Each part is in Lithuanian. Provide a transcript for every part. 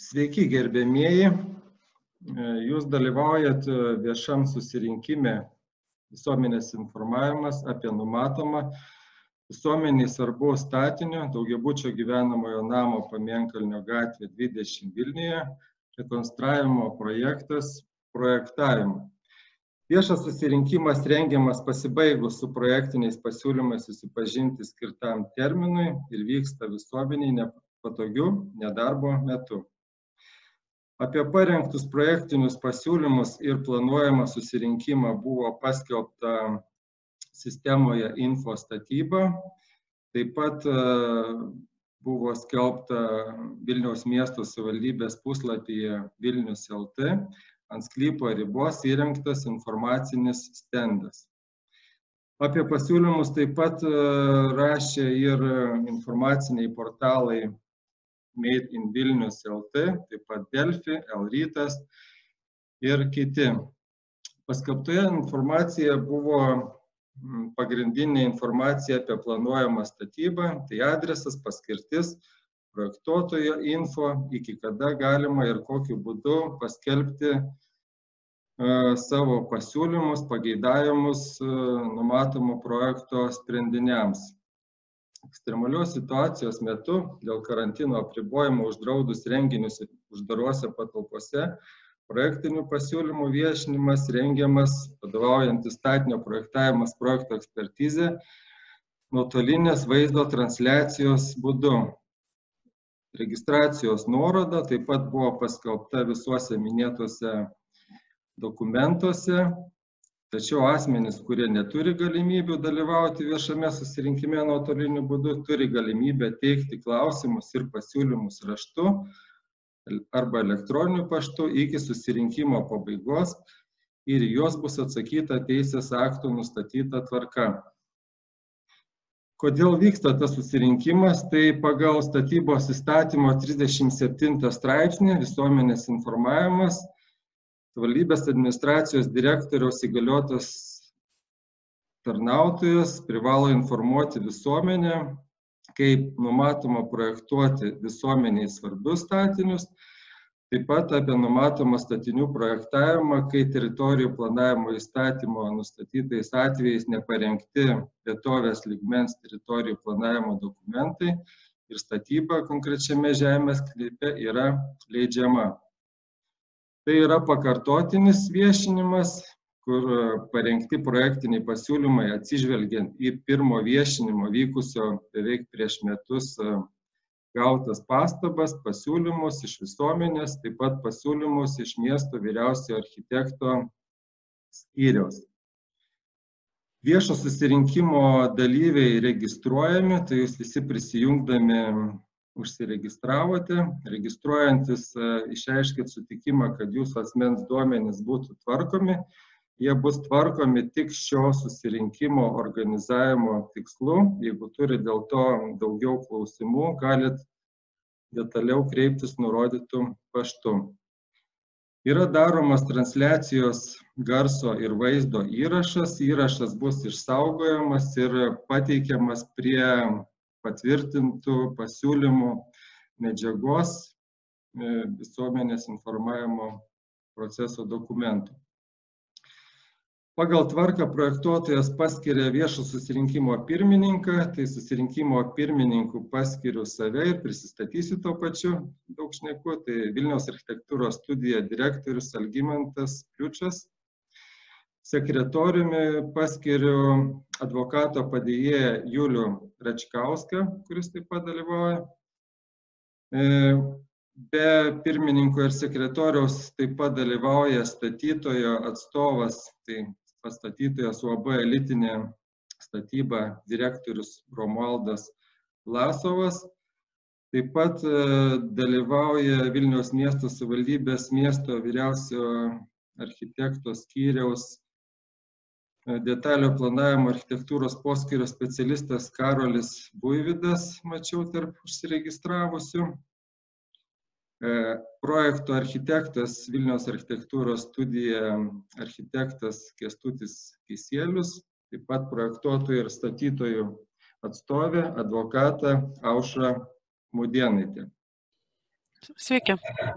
Sveiki, gerbėmieji. Jūs dalyvaujat viešam susirinkime visuomenės informavimas apie numatomą visuomeniai svarbaus statinio daugiabučio gyvenamojo namo Pamėnkalnio gatvė 20 Vilniuje rekonstravimo projektavimą. Viešas susirinkimas rengiamas pasibaigus su projektiniais pasiūlymais susipažinti skirtam terminui ir vyksta visuomeniai nepatogiu nedarbo metu. Apie parengtus projektinius pasiūlymus ir planuojamą susirinkimą buvo paskelbta sistemoje info statyba. Taip pat buvo skelbta Vilniaus miesto savivaldybės puslapyje Vilnius LT ant sklypo ribos įrengtas informacinis stendas. Apie pasiūlymus taip pat rašė ir informaciniai portalai Made in Vilnius LT, taip pat Delfi, L-rytas ir kiti. Paskelbtoje informacija buvo pagrindinė informacija apie planuojamą statybą, tai adresas, paskirtis, projektuotojo info, iki kada galima ir kokiu būdu paskelbti savo pasiūlymus, pageidavimus numatomo projekto sprendiniams. Ekstremalios situacijos metu dėl karantino apribojimų uždraudus renginius uždarose patalpose projektinių pasiūlymų viešinimas rengiamas vadovaujantis statinio projektavimas projekto ekspertizė nuotolinės vaizdo transliacijos būdu. Registracijos nuoroda taip pat buvo paskelbta visuose minėtuose dokumentuose. Tačiau asmenys, kurie neturi galimybių dalyvauti viešame susirinkime nuotoliniu būdu, turi galimybę teikti klausimus ir pasiūlymus raštu arba elektroniniu paštu iki susirinkimo pabaigos ir juos bus atsakyta teisės aktų nustatyta tvarka. Kodėl vyksta tas susirinkimas? Tai pagal statybos įstatymo 37 straipsnį visuomenės informavimas savivaldybės administracijos direktoriaus įgaliotas tarnautojas privalo informuoti visuomenę, kaip numatoma projektuoti visuomeniai svarbius statinius, taip pat apie numatomą statinių projektavimą, kai teritorijų planavimo įstatymo nustatytais atvejais neparengti vietovės lygmens teritorijų planavimo dokumentai ir statyba konkrečiame žemės sklype yra leidžiama. Tai yra pakartotinis viešinimas, kur parengti projektiniai pasiūlymai atsižvelgiant į pirmo viešinimo vykusio beveik prieš metus gautas pastabas, pasiūlymus iš visuomenės, taip pat pasiūlymus iš miesto vyriausiojo architekto skyriaus. Viešo susirinkimo dalyviai registruojami, tai jūs visi prisijungdami užsiregistravote, registruojantis išreiškit sutikimą, kad jūsų asmens duomenys būtų tvarkomi. Jie bus tvarkomi tik šio susirinkimo organizavimo tikslu. Jeigu turi dėl to daugiau klausimų, galit detaliau kreiptis nurodytų paštu. Yra daromas transliacijos garso ir vaizdo įrašas. Įrašas bus išsaugojamas ir pateikiamas prie patvirtintų pasiūlymų medžiagos visuomenės informavimo proceso dokumentų. Pagal tvarką projektuotojas paskiria viešo susirinkimo pirmininką, tai susirinkimo pirmininku paskiriu save ir prisistatysiu tuo pačiu daug šneku, tai Vilniaus architektūros studija direktorius Algimantas Pliučas. Sekretoriumi paskiriu advokato padėjėją Julių Račkauską, kuris taip pat dalyvauja. Be pirmininko ir sekretoriaus taip pat dalyvauja statytojo atstovas, tai pastatytojas UAB Elitinė statyba direktorius Romualdas Vlasovas. Taip pat dalyvauja Vilniaus miesto savivaldybės miesto vyriausiojo architekto skyriaus detaliojo planavimo architektūros poskyrio specialistas Karolis Buivydas, mačiau tarp užsiregistravusių. Projekto architektas Vilniaus architektūros studija architektas Kęstutis Kisielius, taip pat projektuotojų ir statytojų atstovė advokata Aušra Mudėnaitė. Sveiki.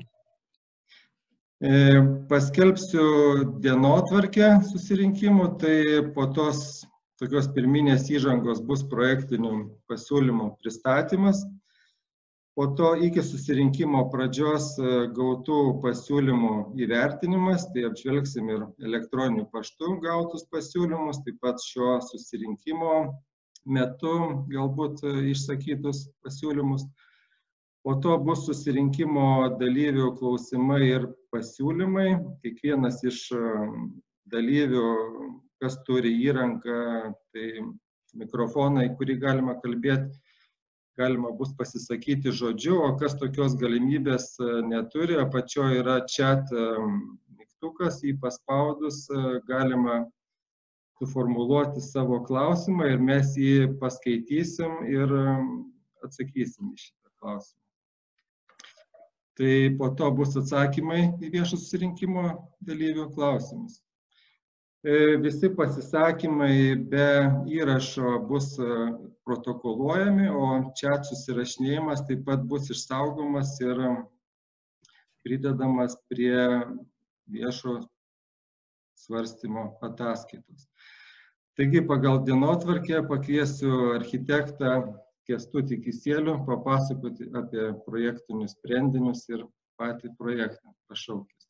Paskelbsiu dienotvarkę susirinkimų, tai po tos tokios pirminės įžangos bus projektinių pasiūlymų pristatymas. Po to iki susirinkimo pradžios gautų pasiūlymų įvertinimas, tai apžvelgsim ir elektroniniu paštu gautus pasiūlymus, taip pat šio susirinkimo metu galbūt išsakytus pasiūlymus. Po to bus susirinkimo dalyvių klausimai ir pasiūlymai. Kiekvienas iš dalyvių, kas turi įrangą, tai mikrofoną, į kurį galima kalbėti, galima bus pasisakyti žodžiu, o kas tokios galimybės neturi, apačioje yra chat mygtukas, jį paspaudus galima suformuluoti savo klausimą ir mes jį paskaitysim ir atsakysim į šitą klausimą. Tai po to bus atsakymai į viešo susirinkimo dalyvių klausimus. Visi pasisakymai be įrašo bus protokoluojami, o chat susirašinėjimas taip pat bus išsaugomas ir pridedamas prie viešo svarstymo ataskaitos. Taigi pagal dienotvarkę pakviesiu architektą Kęstutį Kisielių papasakoti apie projektinius sprendinius ir patį projektą. Prašau, Kęstutį.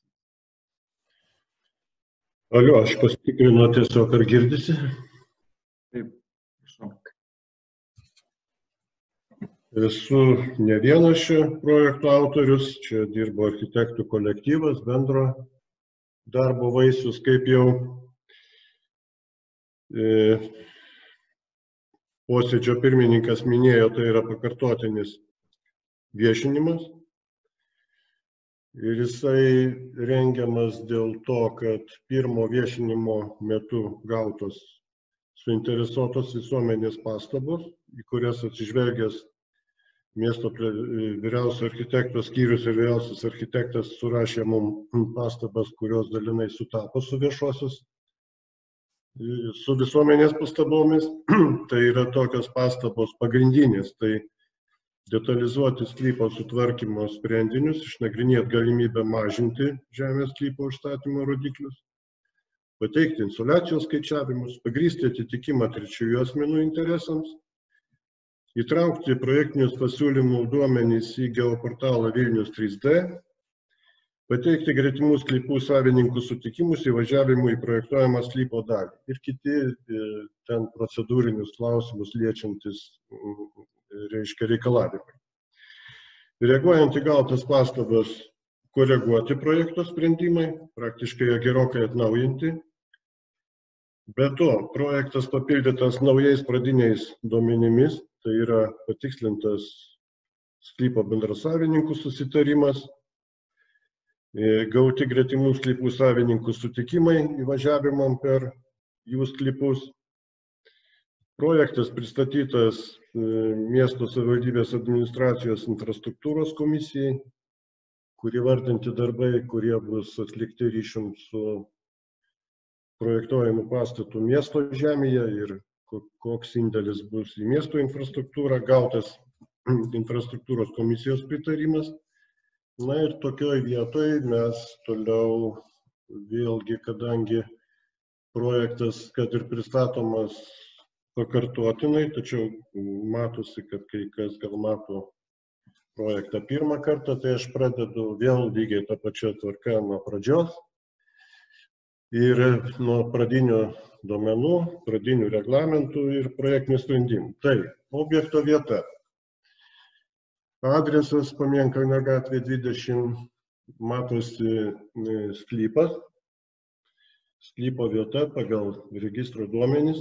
Alio, aš pasitikrinu tiesiog, ar girdisi. Taip, prašau. Esu ne vienas šio projekto autorius, čia dirbo architektų kolektyvas, bendro darbo vaisius, kaip jau posėdžio pirmininkas minėjo, tai yra pakartotinis viešinimas. Ir jisai rengiamas dėl to, kad pirmo viešinimo metu gautos suinteresuotos visuomenės pastabos, į kurias atsižvelgęs miesto vyriausio architekto skyrius ir vyriausias architektas surašė mums pastabas, kurios dalinai sutapo su visuomenės pastabomis. Tai yra tokios pastabos pagrindinės, tai detalizuoti sklypo sutvarkymo sprendinius, išnagrinėti galimybę mažinti žemės sklypo užstatymo rodiklius, pateikti insoliacijos skaičiavimus, pagrįsti atitikimą trečiųjų asmenų interesams, įtraukti projektinius pasiūlymų duomenys į geoportalą Vilnius 3D, pateikti gretimų sklypų savininkų sutikimus įvažiavimui į projektuojamą sklypo dalį ir kiti ten procedūrinius klausimus liečiantis reikalavimai. Reaguojant į gautas pastabas, koreguoti projekto sprendimai, praktiškai jie gerokai atnaujinti. Be to, projektas papildytas naujais pradiniais duomenimis, tai yra patikslintas sklypo bendrasavininkų susitarimas, gauti gretimų sklypų savininkų sutikimai įvažiavimam per jų sklypus. Projektas pristatytas miesto savivaldybės administracijos infrastruktūros komisijai, kur įvardinti darbai, kurie bus atlikti ryšium su projektuojamu pastatu miesto žemėje ir koks indėlis bus į miesto infrastruktūrą, gautas infrastruktūros komisijos pritarimas. Na ir tokioj vietoj mes toliau vėlgi, kadangi projektas, kad ir pristatomas pakartotinai, tačiau matosi, kad kai kas gal mato projektą pirmą kartą, tai aš pradedu vėl lygiai tą pačią tvarką nuo pradžios ir nuo pradinių duomenų, pradinių reglamentų ir projektinių sprendimų. Tai objekto vieta. Adresas Pamėnkalnio gatvė 20, matosi sklypas, sklypo vieta pagal registro duomenis.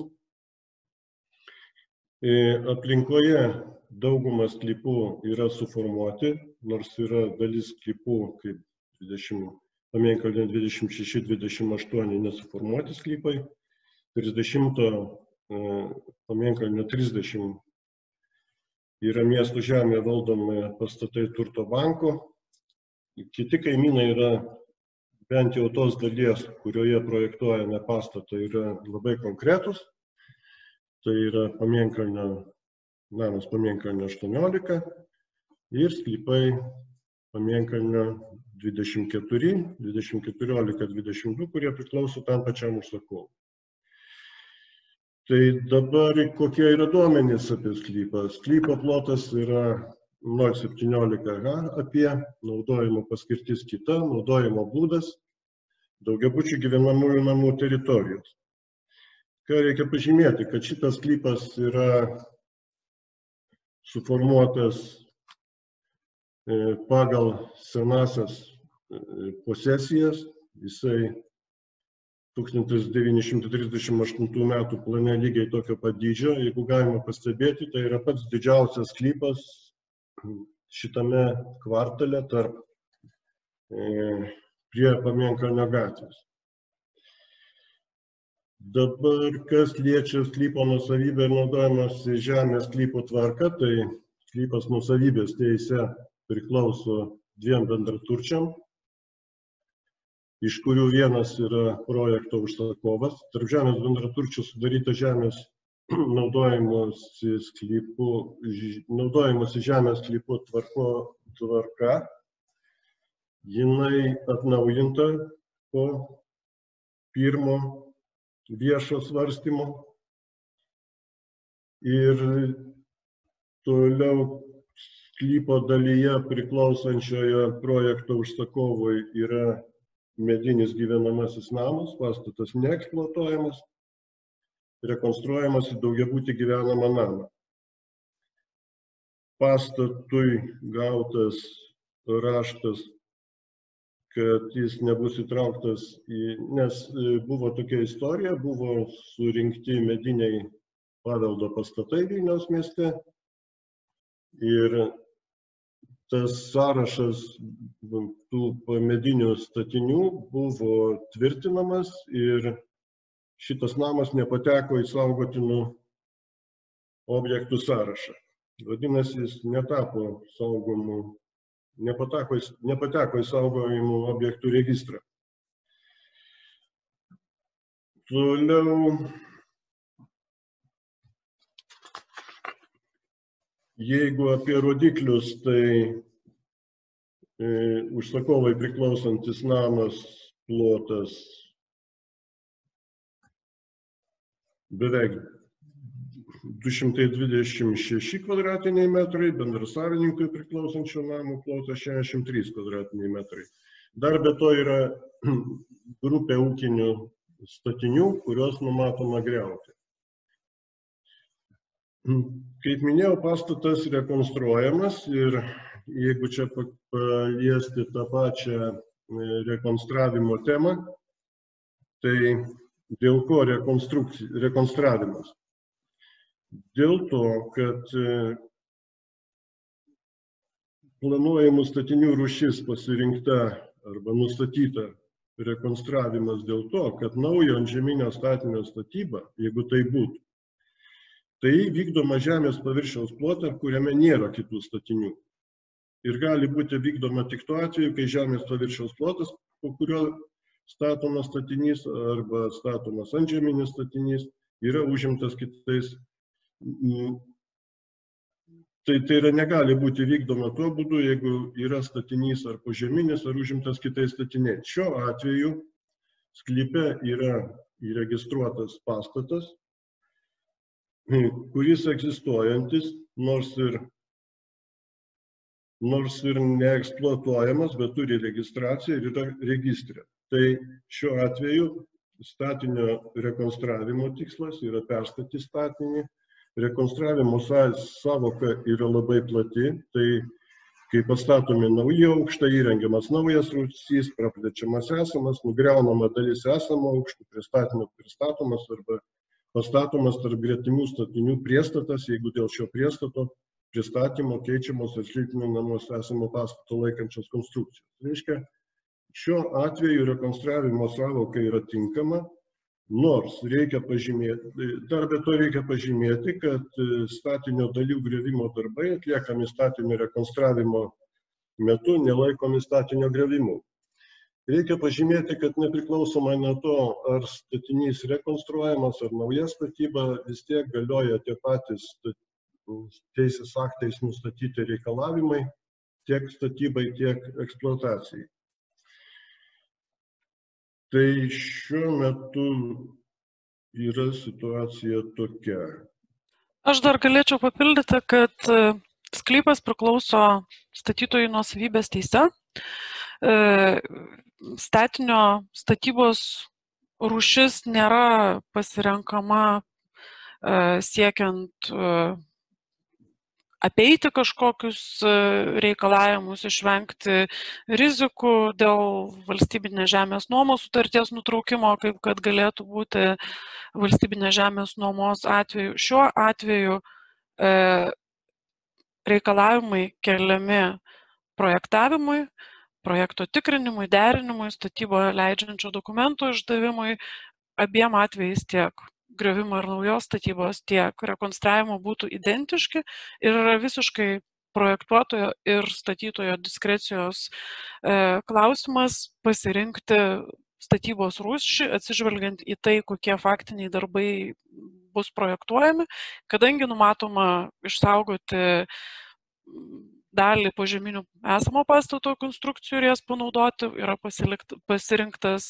Aplinkoje daugumas sklypų yra suformuoti, nors yra dalis sklypų, kaip Pamėnkalnio 26-28 nesuformuoti sklypai, 30 Pamėnkalnio 30 yra miesto žemė valdomi pastatai turto banko. Kiti kaimynai yra bent jau tos dalies, kurioje projektuojame pastatą, yra labai konkretus. Tai yra namas Pamėnkalnio 18 ir sklypai Pamėnkalnio 24, 2014-22, kurie priklauso tam pačiam užsakovui. Tai dabar kokie yra duomenys apie sklypą? Sklypo plotas yra 0,17 ha apie, naudojimo paskirtis kita, naudojimo būdas, daugiabučių gyvenamųjų namų teritorijos. Ką reikia pažymėti, kad šitas sklypas yra suformuotas pagal senasias posesijas, jisai 1938 metų plane lygiai tokio pat dydžio, jeigu galima pastebėti, tai yra pats didžiausias sklypas šitame kvartale tarp prie Pamėnkalnio gatvės. Dabar, kas liečia sklypo nuosavybę ir naudojimas žemės sklypo tvarka, tai sklypas nuosavybės teise priklauso dviem bendraturčiam, iš kurių vienas yra projekto užsakovas. Tarp žemės bendraturčių sudaryta žemės naudojimosi žemės sklypo tvarka. Jinai atnaujinta po pirmo viešo svarstymo ir toliau sklypo dalyje priklausančioje projekto užsakovui yra medinis gyvenamasis namas, pastatas neeksploatuojamas, rekonstruojamas į daugiabutį gyvenamą namą. Pastatui gautas raštas, kad jis nebus įtrauktas nes buvo tokia istorija, buvo surinkti mediniai paveldo pastatai Vilniaus mieste ir tas sąrašas tų medinių statinių buvo tvirtinamas ir šitas namas nepateko į saugotinų objektų sąrašą. Vadinasi, jis netapo saugomu, nepateko į saugojimų objektų registrą. Toliau, jeigu apie rodiklius, tai užsakovai priklausantis namas plotas beveik 226 kvadratiniai metrai, bendrasavininkui priklausančio namo plotas 63 kvadratiniai metrai. Dar be to yra grupė ūkinių statinių, kurios numatoma griauti. Kaip minėjau, pastatas rekonstruojamas ir jeigu čia paliesti tą pačią rekonstravimo temą, tai dėl ko rekonstravimas? Dėl to, kad planuojamų statinių rūšis pasirinkta arba nustatyta rekonstravimas dėl to, kad naujo antžeminio statinio statyba, jeigu tai būtų, tai vykdoma žemės paviršiaus plote, kuriame nėra kitų statinių. Ir gali būti vykdoma tik tuo atveju, kai žemės paviršiaus plotas, po kurio statomas statinys arba statomas antžeminis statinys, yra užimtas kitais. Tai yra negali būti vykdoma tuo būdu, jeigu yra statinys ar požeminis, ar užimtas kitais statiniais. Šiuo atveju sklype yra įregistruotas pastatas, kuris egzistuojantis, nors ir neeksploatuojamas, bet turi registraciją ir yra registre. Tai šiuo atveju statinio rekonstravimo tikslas yra perstatyti statinį. Rekonstravimo sąvoka yra labai plati, tai kai pastatomi nauji aukštai, įrengiamas naujas rūsys, praplečiamas esamas, nugriaunama dalis esamo aukštų, prie statinio pristatomas arba pastatomas tarp gretimų statinių priestatas, jeigu dėl šio priestato pristatymo keičiamos ar silpninamos esamo pastato laikančios konstrukcijos. Reiškia, šiuo atveju rekonstravimo sąvoka yra tinkama, nors reikia pažymėti, dar be to reikia pažymėti, kad statinio dalių griovimo darbai atliekami statinio rekonstravimo metu nelaikomi statinio griovimu. Reikia pažymėti, kad nepriklausomai nuo to, ar statinys rekonstruojamas, ar nauja statyba, vis tiek galioja tie patys teisės aktais nustatyti reikalavimai tiek statybai, tiek eksploatacijai. Tai šiuo metu yra situacija tokia. Aš dar galėčiau papildyti, kad sklypas priklauso statytojų nuosavybės teise. Statinio statybos rūšis nėra pasirenkama siekiant apeiti kažkokius reikalavimus, išvengti rizikų dėl valstybinės žemės nuomos sutarties nutraukimo, kaip kad galėtų būti valstybinės žemės nuomos atveju. Šiuo atveju reikalavimai keliami projektavimui, projekto tikrinimui, derinimui, statyboje leidžiančio dokumento išdavimui, abiem atvejais tiek griovimo ir naujos statybos, tiek rekonstravimo būtų identiški ir yra visiškai projektuotojo ir statytojo diskrecijos klausimas pasirinkti statybos rūšį, atsižvelgiant į tai, kokie faktiniai darbai bus projektuojami, kadangi numatoma išsaugoti dalį požeminių esamo pastato konstrukcijų ir jas panaudoti, yra pasirinktas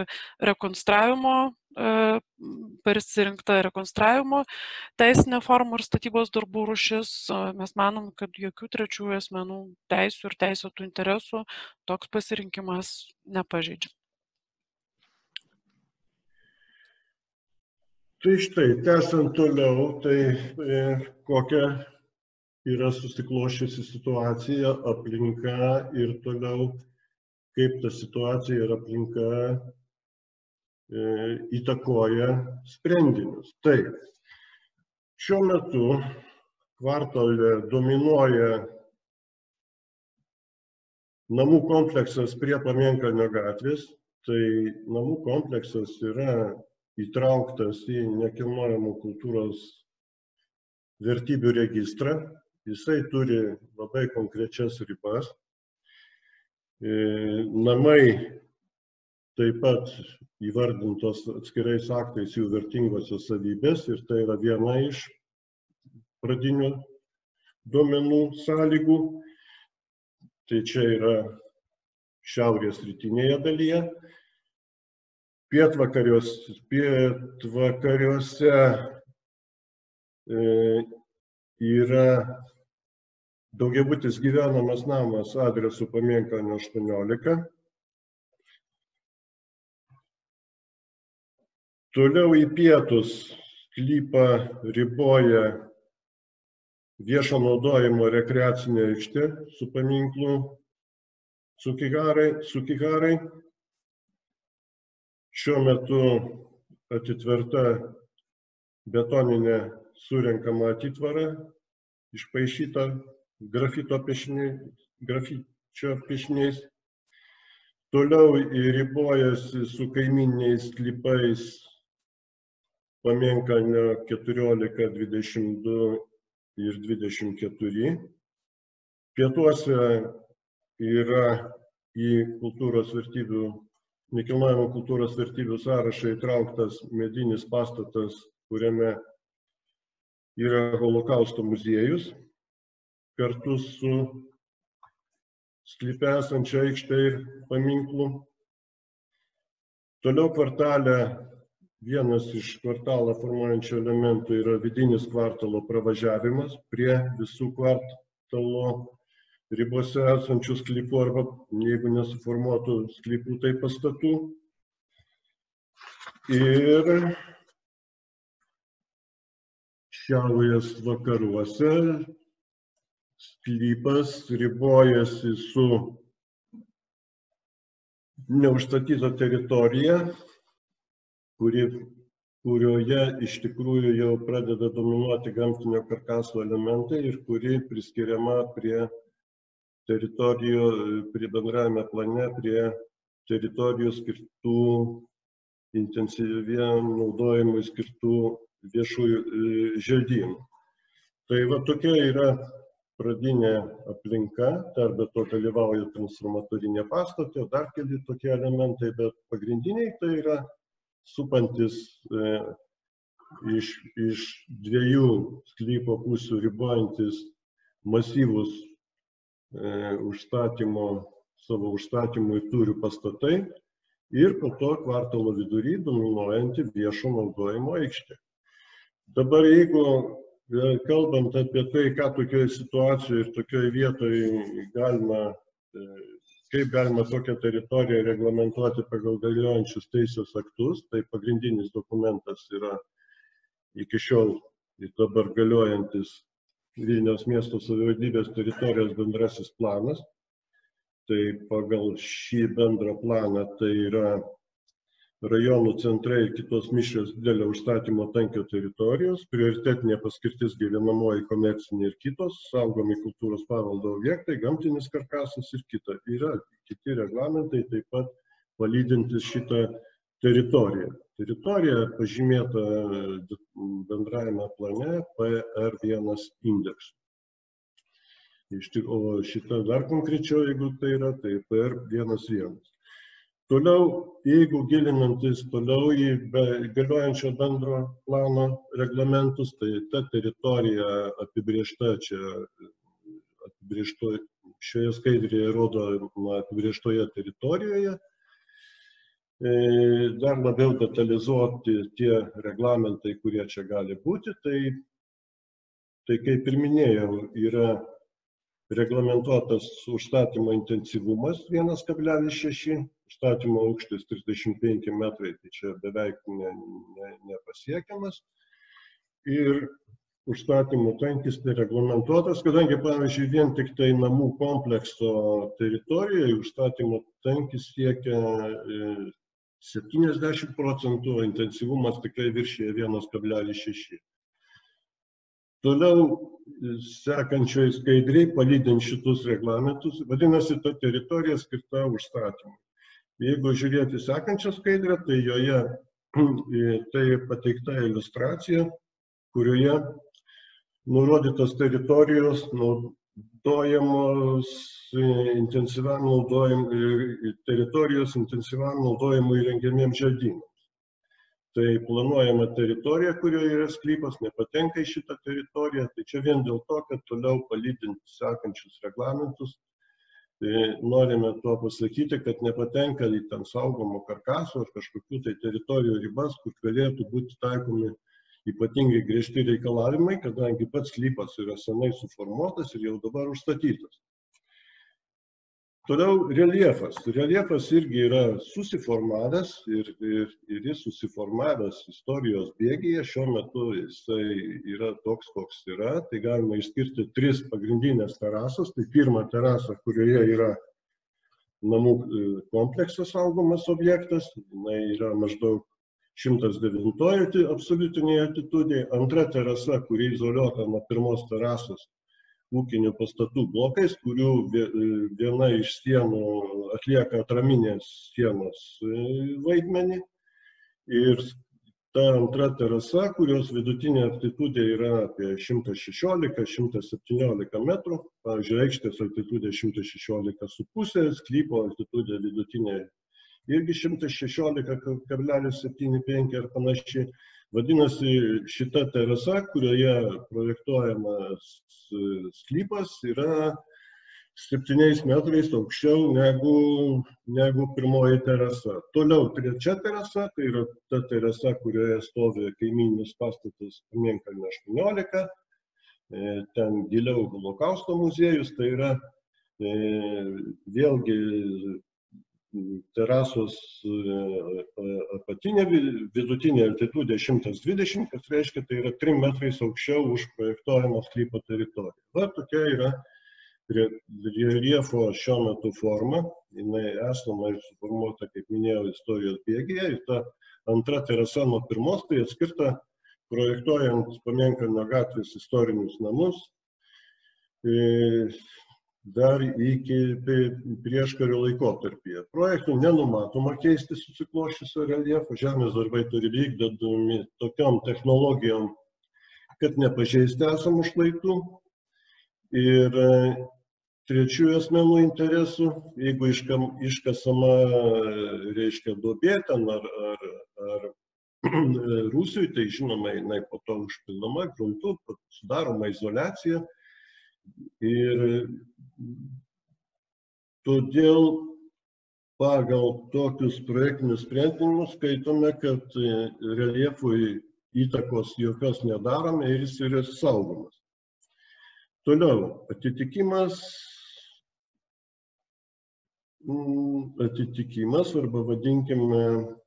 rekonstravimo teisinė forma ir statybos darbų rūšis. Mes manom, kad jokių trečiųjų asmenų teisių ir teisėtų interesų toks pasirinkimas nepažeidžia. Tai štai, tęsiant toliau, tai kokia yra susikloščiusi situacija, aplinka ir toliau, kaip ta situacija ir aplinka įtakoja sprendinius. Taip, šiuo metu kvartale dominuoja namų kompleksas prie Pamėnkalnio gatvės. Tai namų kompleksas yra įtrauktas į nekilnojamų kultūros vertybių registrą. Jisai turi labai konkrečias ribas. Namai taip pat įvardintos atskirais aktais jų vertingosios savybės ir tai yra viena iš pradinių duomenų sąlygų. Tai čia yra šiaurės rytinėje dalyje. Pietvakariuose yra daugiabutis gyvenamas namas adresu Pamėnkalnio 18. Toliau į pietus sklypą riboja viešo naudojimo rekreacinė aikštė su paminklu Sukiharai. Šiuo metu atitverta betoninė surenkama atitvara, išpaišyta grafito piešiniais. Toliau ribojasi su kaimyniniais sklypais Pamėnkalnio 14, 22 ir 24. Pietuose yra į nekilnojamo kultūros vertybių sąrašą įtrauktas medinis pastatas, kuriame yra Holokausto muziejus, kartu su sklype esančia aikšte ir paminklu. Toliau kvartale vienas iš kvartalą formuojančių elementų yra vidinis kvartalo pravažiavimas prie visų kvartalo ribose esančių sklypų arba, jeigu nesuformuotų sklypų, tai pastatų. Ir šiaurės vakaruose sklypas ribojasi su neužstatyta teritorija, kurioje iš tikrųjų jau pradeda dominuoti gamtinio karkaso elementai ir kuri priskiriama prie teritorijų, prie bendrajame plane, prie teritorijų skirtų intensyviam naudojimui skirtų viešųjų želdynų. Tai va tokia yra pradinė aplinka, dar be to dalyvauja transformatorinė pastatė, dar keli tokie elementai, bet pagrindiniai tai yra supantis iš dviejų sklypo pusių ribojantis masyvus savo užstatymui turi pastatai ir po to kvartalo vidury dominuojanti viešo naudojimo aikštė. Dabar jeigu kalbant apie tai, ką tokioje situacijoje ir tokioje vietoje kaip galima tokią teritoriją reglamentuoti pagal galiojančius teisės aktus, tai pagrindinis dokumentas yra iki šiol dabar galiojantis Vilniaus miesto savivaldybės teritorijos bendrasis planas. Tai pagal šį bendrą planą tai yra rajonų centrai ir kitos mišrios didelio užstatymo tankio teritorijos, prioritetinė paskirtis gyvenamoji, komercinė ir kitos, saugomi kultūros paveldo objektai, gamtinis karkasas ir kita. Yra kiti reglamentai taip pat palydintys šitą teritoriją. Teritorija pažymėta bendrajame plane PR1 indeksu. O šita dar konkrečiau, jeigu tai yra, tai PR11. Toliau, jeigu gilinantis toliau į galiojančio bendro plano reglamentus, tai ta teritorija apibrėžta šioje skaidrėje rodo apibrėžtoje teritorijoje. Dar labiau detalizuoti tie reglamentai, kurie čia gali būti, tai kaip ir minėjau, yra reglamentuotas užstatymo intensyvumas 1,6, užstatymo aukštis 35 metrai, tai čia beveik nepasiekiamas. Ir užstatymo tankis tai reglamentuotas, kadangi, pavyzdžiui, vien tik tai namų komplekso teritorijoje užstatymo tankis siekia 70%, intensyvumas tikrai viršyje 1,6. Toliau sekančioj skaidriai, palydint šitus reglamentus, vadinasi, ta teritorija skirta užstatymui. Jeigu žiūrėti sekančią skaidrę, tai joje tai pateikta iliustracija, kurioje nurodytos teritorijos naudojamos intensyviam naudojimui įrengiamiems želdynams. Tai planuojama teritorija, kurioje yra sklypas, nepatenka į šitą teritoriją. Tai čia vien dėl to, kad toliau palydint sekančius reglamentus, norime tuo pasakyti, kad nepatenka į ten saugomo karkaso ar kažkokių tai teritorijų ribas, kur galėtų būti taikomi ypatingai griežti reikalavimai, kadangi pats sklypas yra senai suformuotas ir jau dabar užstatytas. Toliau reljefas. Reljefas irgi yra susiformavęs ir jis susiformavęs istorijos bėgyje. Šiuo metu jisai yra toks, koks yra. Tai galima išskirti 3 pagrindinės terasos. Tai pirma terasa, kurioje yra namų kompleksas saugomas objektas. Jis yra maždaug 109 absoliutinėje altitudėje. Antra terasa, kuri izoliuota nuo pirmos terasos ūkinių pastatų blokais, kurių viena iš sienų atlieka atraminės sienos vaidmenį. Ir ta antra terasa, kurios vidutinė altitudė yra apie 116-117 metrų, pavyzdžiui, aikštės altitudė 116,5, sklypo altitudė vidutinė irgi 116,75 ar panašiai. Vadinasi, šita terasa, kurioje projektuojamas sklypas, yra 7 metrais aukščiau negu pirmoji terasa. Toliau trečia terasa, tai yra ta terasa, kurioje stovi kaimyninis pastatas Pamėnkalnio 18, ten giliau Holokausto muziejus, tai yra vėlgi terasos apatinė vidutinė altitudė 120, kas reiškia, tai yra 3 metrais aukščiau už projektuojamo sklypo teritoriją. Va tokia yra reljefo šiuo metu forma. Jinai esama ir suformuota, kaip minėjau, istorijos bėgyje. Ir ta antra terasa nuo pirmos, tai atskirta projektuojant Pamėnkalnio gatvės istorinius namus. Dar iki prieškario laikotarpyje. Projektų nenumatoma keisti susikloščiusio reljefo, žemės darbai turi vykdomi tokiom technologijom, kad nepažeisti esamų šlaitų. Ir trečiųjų asmenų interesų, jeigu iškasama, reiškia, duobė ten ar rūsiui, tai žinoma, jinai po to užpildoma gruntu, sudaroma izoliacija. Ir Todėl pagal tokius projektinius sprendimus skaitome, kad reljefui įtakos jokios nedarome ir jis yra saugomas. Toliau, atitikimas arba vadinkime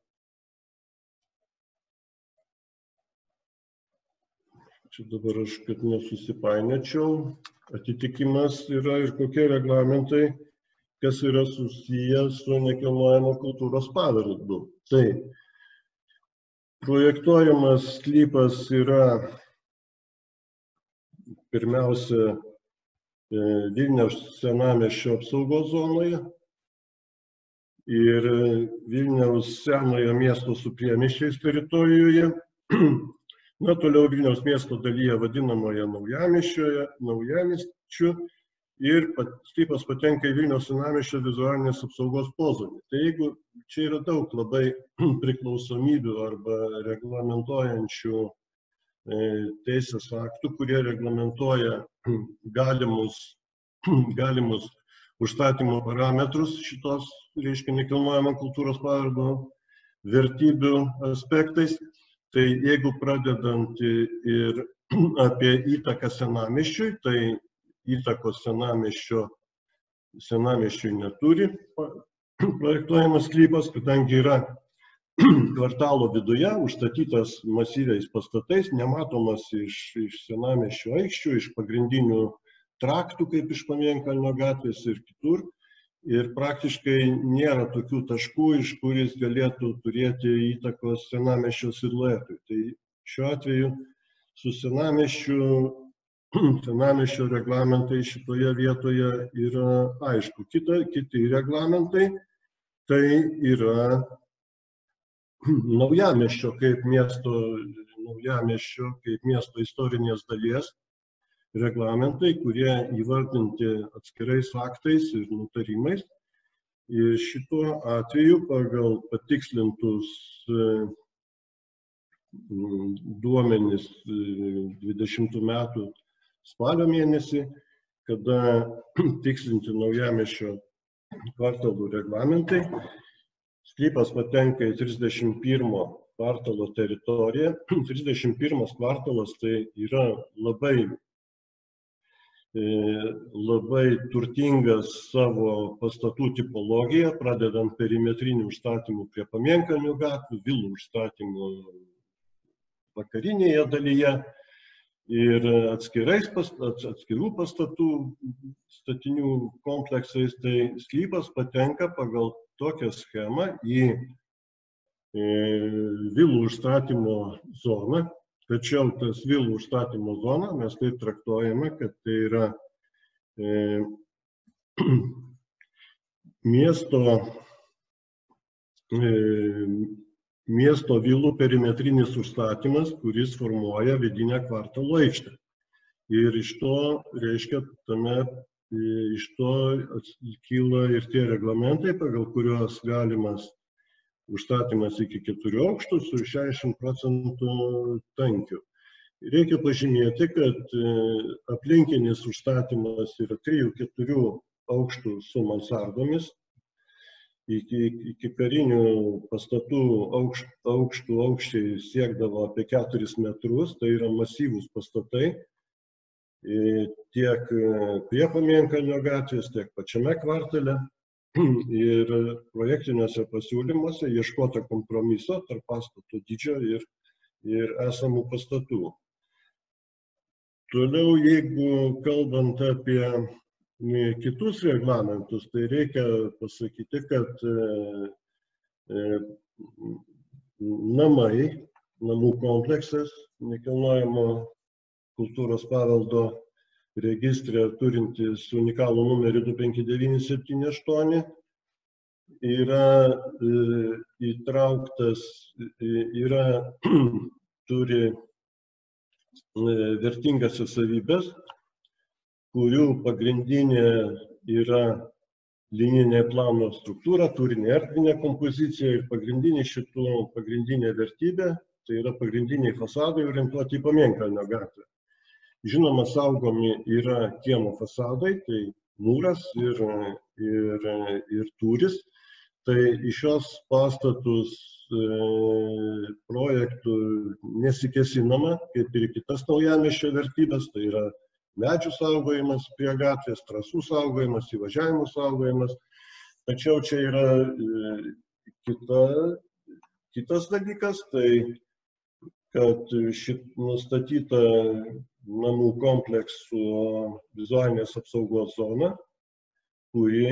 čia dabar aš, kad nesusipainiočiau, atitikimas yra ir kokie reglamentai, kas yra susijęs su nekilnojamo kultūros paveldu. Tai projektuojamas sklypas yra pirmiausia Vilniaus senamiesčio apsaugos zonoje ir Vilniaus senojo miesto su priemiesčiais teritorijoje. Na, toliau Vilniaus miesto dalyje vadinamoje naujamiesčiu ir sklypas patenka į Vilniaus senamiesčio vizualinės apsaugos pozonį. Tai jeigu čia yra daug labai priklausomybių arba reglamentuojančių teisės aktų, kurie reglamentuoja galimus užstatymo parametrus šitos, reiškia, nekilnojamo kultūros paveldo vertybių aspektais. Tai jeigu pradedant ir apie įtaką senamiesčiui, tai įtakos senamiesčiui neturi projektuojamas sklypas, kadangi yra kvartalo viduje užstatytas masyviais pastatais, nematomas iš senamiesčio aikščių, iš pagrindinių traktų, kaip iš Pamėnkalnio gatvės ir kitur. Ir praktiškai nėra tokių taškų, iš kuris galėtų turėti įtakos senamiesčio siluetui. Tai šiuo atveju su senamiesčio reglamentai šitoje vietoje yra aišku. Kiti reglamentai tai yra naujamiesčio kaip miesto istorinės dalies reglamentai, kurie įvardinti atskirais aktais ir nutarimais. Ir šituo atveju pagal patikslintus duomenis 20 metų spalio mėnesį, kada tikslinti naujamiesčio kvartalų reglamentai, sklypas patenka į 31 kvartalo teritoriją. 31 kvartalas tai yra labai turtingas savo pastatų tipologiją, pradedant perimetrinių užstatymų prie Pamėnkalnių gatvių, vilų užstatymų vakarinėje dalyje ir atskirų pastatų statinių kompleksais, tai sklypas patenka pagal tokią schemą į vilų užstatymo zoną. Tačiau tas vilų užstatymo zona, mes taip traktuojame, kad tai yra miesto vilų perimetrinis užstatymas, kuris formuoja vidinę kvartalo aikštę. Ir iš to, reiškia, iš to kyla ir tie reglamentai, pagal kuriuos galimas užstatymas iki 4 aukštų su 60% tankiu. Reikia pažymėti, kad aplinkinis užstatymas yra 3-4 aukštų su mansardomis. Iki karinių pastatų aukščiai siekdavo apie 4 metrus, tai yra masyvūs pastatai. Tiek prie Pamėnkalnio gatvės, tiek pačiame kvartale. Ir projektiniuose pasiūlymuose ieškota kompromiso tarp pastato dydžio ir esamų pastatų. Toliau, jeigu kalbant apie kitus reglamentus, tai reikia pasakyti, kad namų kompleksas nekilnojamo kultūros paveldo registre turintis unikalų numerį 25978 yra įtrauktas, turi vertingasias savybės, kurių pagrindinė yra lininė plano struktūra, turinė erdvinė kompozicija ir pagrindinė vertybė, tai yra pagrindiniai fasadai orientuoti į Pamėnkalnio gatvę. Žinoma, saugomi yra kiemo fasadai, tai mūras ir tūris. Tai iš šios pastatus projektų nesikesinama, kaip ir kitas naujamiesčio vertybės, tai yra medžių saugojimas prie gatvės, trasų saugojimas, įvažiavimų saugojimas. Tačiau čia yra kitas dalykas, tai kad nustatyta namų kompleksų vizualinės apsaugos zona, kuri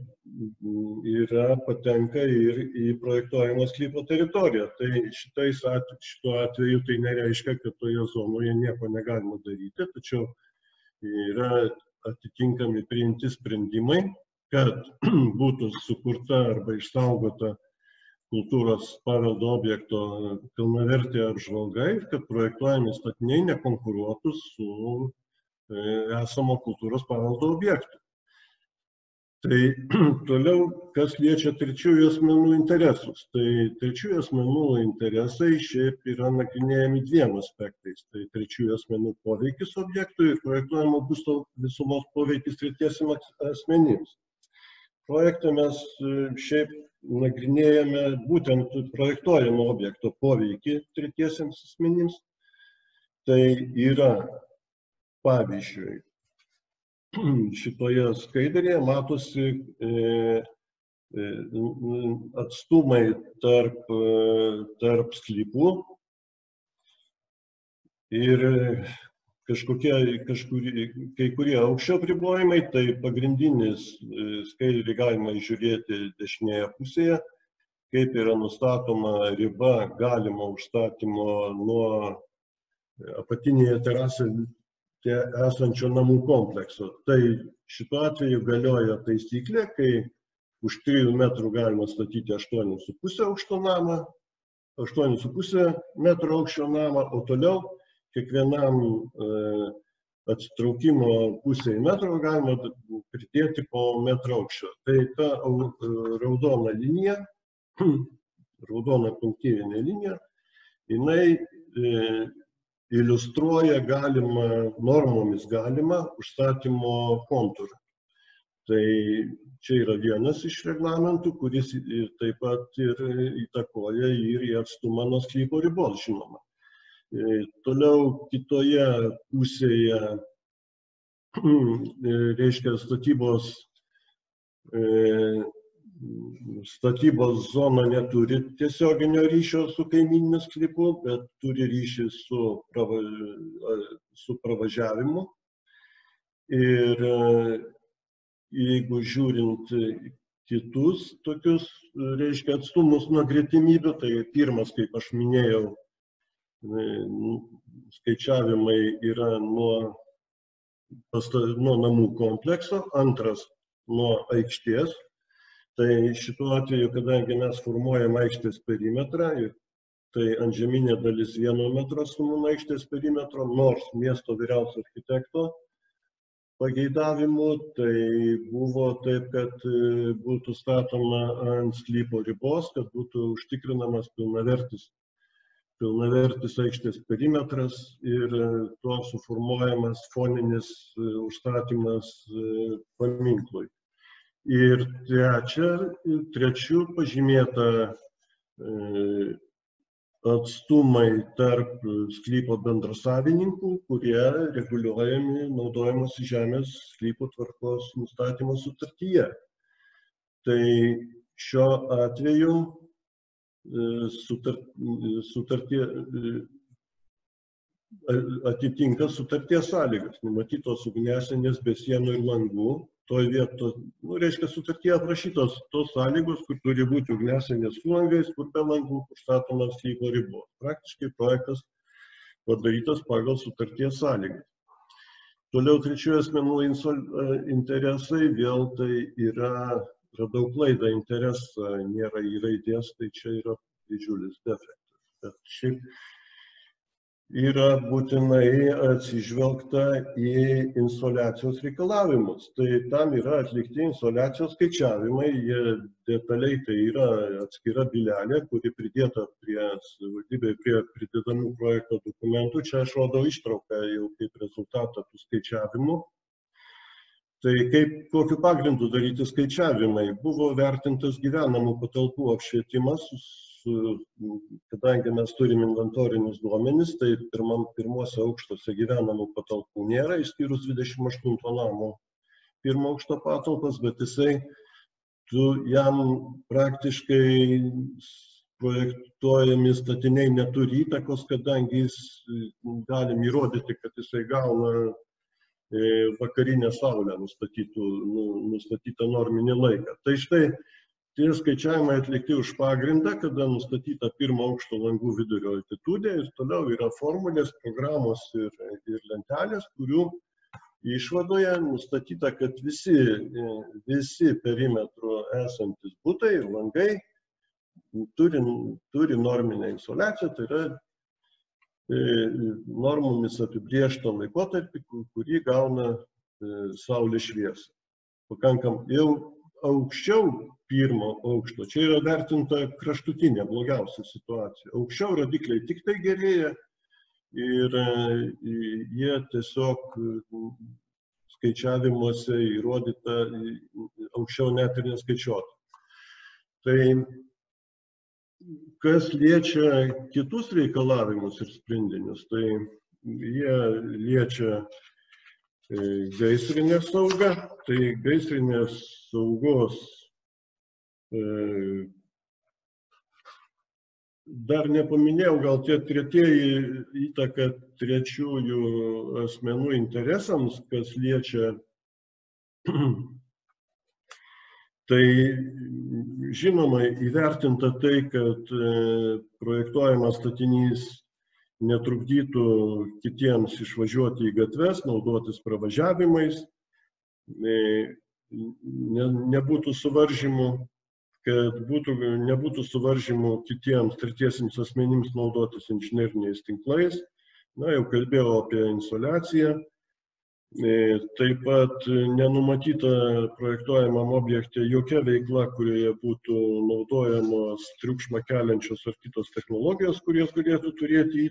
patenka ir į projektuojamo sklypo teritoriją. Tai šituo atveju tai nereiškia, kad toje zonoje nieko negalima daryti, tačiau yra atitinkami priimti sprendimai, kad būtų sukurta arba išsaugota kultūros paveldo objekto pilnavertė apžvalga ir kad projektuojami statiniai nekonkuruotų su esamo kultūros paveldo objektu. Tai toliau, kas liečia trečiųjų asmenų interesus. Tai trečiųjų asmenų interesai šiaip yra nagrinėjami dviem aspektais. Tai trečiųjų asmenų poveikis objektui ir projektuojamo būsto visumos poveikis tretiesiems asmenims. Projekte mes šiaip nagrinėjame būtent projektuojamo objekto poveikį tretiesiems asmenims. Tai yra, pavyzdžiui, šitoje skaidrėje matosi atstumai tarp sklypų ir kai kurie aukščio apribojimai, tai pagrindinis skaidrį galima žiūrėti dešinėje pusėje, kaip yra nustatoma riba galimo užstatymo nuo apatinėje terasoje esančio namų komplekso. Tai šituo atveju galioja taisyklė, kai už 3 metrų galima statyti 8,5 aukšto namą, 8,5 metrų aukščio namą, o toliau kiekvienam atsitraukimo pusėje metro galima pridėti po metrą aukščio. Tai ta raudona linija, raudona punktyrinė linija, jinai iliustruoja normomis galima užstatymo kontūrą. Tai čia yra vienas iš reglamentų, kuris taip pat ir įtakoja ir į atstumą nuo sklypo ribos, žinoma. Toliau kitoje pusėje, reiškia, statybos zona neturi tiesioginio ryšio su kaimyniniu sklypu, bet turi ryšį su pravažiavimu. Ir jeigu žiūrint kitus tokius, reiškia, atstumus nuo gretimybių, tai pirmas, kaip aš minėjau, skaičiavimai yra nuo namų komplekso, antras nuo aikštės. Tai šituo atveju, kadangi mes formuojam aikštės perimetrą, tai antžeminė dalis 1 metro atstumu nuo aikštės perimetro, nors miesto vyriausio architekto pageidavimu, tai buvo taip, kad būtų statoma ant sklypo ribos, kad būtų užtikrinamas pilnavertis aikštės perimetras ir tuo suformuojamas foninis užstatymas paminklui. Ir trečiu pažymėta atstumai tarp sklypo bendrasavininkų, kurie reguliuojami naudojamos žemės sklypo tvarkos nustatymo sutartyje. Tai šiuo atveju atitinka sutarties sąlygas, numatytos ugniasienės be sienų ir langų. Toj vietos, reiškia, sutartyje aprašytos tos sąlygos, kur turi būti ugniasienės su langais, kur be langų, kur statomas sklypo ribos. Praktiškai projektas padarytas pagal sutarties sąlygas. Toliau trečiųjų asmenų interesai, vėl tai radau klaidą, interesą nėra įraidės, tai čia yra didžiulis defektas. Bet šiaip yra būtinai atsižvelgta į insoliacijos reikalavimus. Tai tam yra atlikti insoliacijos skaičiavimai, jie detaliai tai yra atskira bylelė, kuri pridėta prie pridedamų projekto dokumentų. Čia aš rodau ištrauką jau kaip rezultatą tų skaičiavimų. Tai kokiu pagrindu daryti skaičiavimai? Buvo vertintas gyvenamų patalpų apšvietimas, kadangi mes turime inventorinius duomenis, tai pirmuose aukštuose gyvenamų patalpų nėra, išskyrus 28 namo pirmo aukšto patalpas, bet jam praktiškai projektuojami statiniai neturi įtakos, kadangi galim įrodyti, kad jisai gauna vakarinę saulę nustatytą norminį laiką. Tai štai tie skaičiavimai atlikti už pagrindą, kada nustatyta pirmo aukšto langų vidurio altitudė ir toliau yra formulės, programos ir lentelės, kurių išvadoje nustatyta, kad visi perimetru esantis butai ir langai turi norminę insoliaciją, tai yra normomis apibrėžtą laikotarpį, kurį gauna saulės šviesą. Pakankam jau aukščiau pirmo aukšto, čia yra vertinta kraštutinė blogiausia situacija. Aukščiau rodikliai tik tai gerėja ir jie tiesiog skaičiavimuose įrodyta aukščiau net ir neskaičiuota. Tai kas liečia kitus reikalavimus ir sprendinius, tai jie liečia gaisrinę saugą, tai gaisrinės saugos dar nepaminėjau, gal tie tretieji įtaka trečiųjų asmenų interesams, kas liečia. Tai žinoma įvertinta tai, kad projektuojamas statinys netrukdytų kitiems išvažiuoti į gatves, naudotis pravažiavimais, nebūtų suvaržymų, nebūtų suvaržymų kitiems tretiesiems asmenims naudotis inžineriniais tinklais. Na, jau kalbėjau apie insoliaciją. Taip pat nenumatyta projektuojamam objekte jokia veikla, kurioje būtų naudojamos triukšmą keliančios ar kitos technologijos, kurios galėtų turėti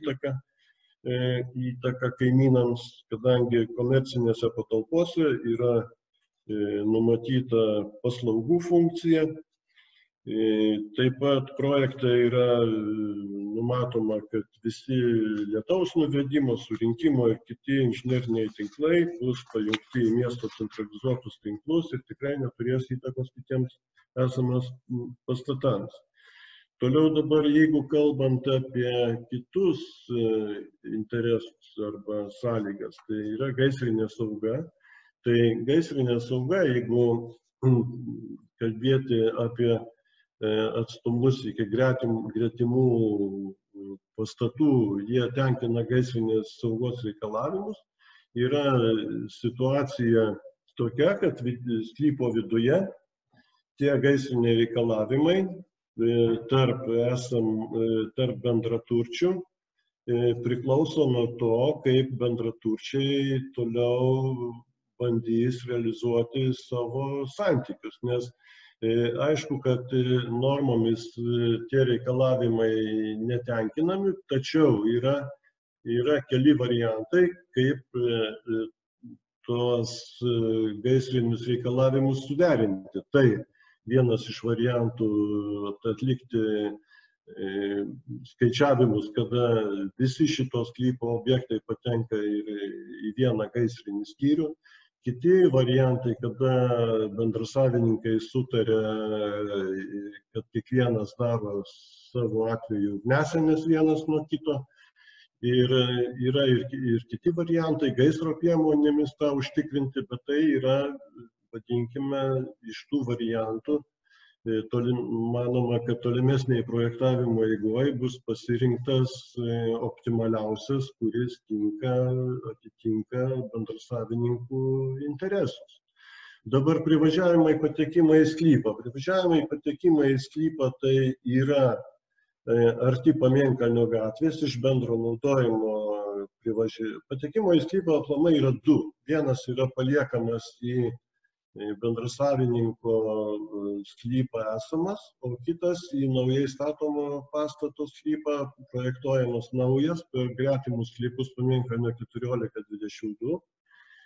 įtaką kaimynams, kadangi komercinėse patalpose yra numatyta paslaugų funkcija. Taip pat projekte yra numatoma, kad visi lietaus nuvedimo, surinkimo ir kiti inžineriniai tinklai bus pajungti į miesto centralizuotus tinklus ir tikrai neturės įtakos kitiems esamas pastatams. Toliau dabar, jeigu kalbant apie kitus interesus arba sąlygas, tai yra gaisrinė sauga. Tai gaisrinė sauga, jeigu kalbėti apie atstumus iki gretimų pastatų, jie tenkina gaisrinės saugos reikalavimus. Yra situacija tokia, kad sklypo viduje tie gaisriniai reikalavimai tarp bendraturčių priklauso nuo to, kaip bendraturčiai toliau bandys realizuoti savo santykius, nes aišku, kad normomis tie reikalavimai netenkinami, tačiau yra keli variantai, kaip tuos gaisrinius reikalavimus suderinti. Tai vienas iš variantų atlikti skaičiavimus, kada visi šitos sklypo objektai patenka į vieną gaisrinį skyrių. Kiti variantai, kada bendrasavininkai sutarė, kad kiekvienas daro savo atveju nesenės vienas nuo kito. Ir yra ir kiti variantai, gaisro priemonėmis tą užtikrinti, bet tai yra, vadinkime, iš tų variantų. Manoma, kad tolimesniai projektavimo eigoje bus pasirinktas optimaliausias, kuris atitinka bendrasavininkų interesus. Dabar privažiavimai patekimai į sklypą. Privažiavimai patekimai į sklypą tai yra arti Pamėnkalnio gatvės iš bendro naudojimo patekimo į sklypą aplamai yra du. Vienas yra paliekamas į bendrasavininko sklypą esamas, o kitas į naujai statomo pastato sklypą projektuojamas naujas per gretimus sklypus Pamėnkalnio 14-22.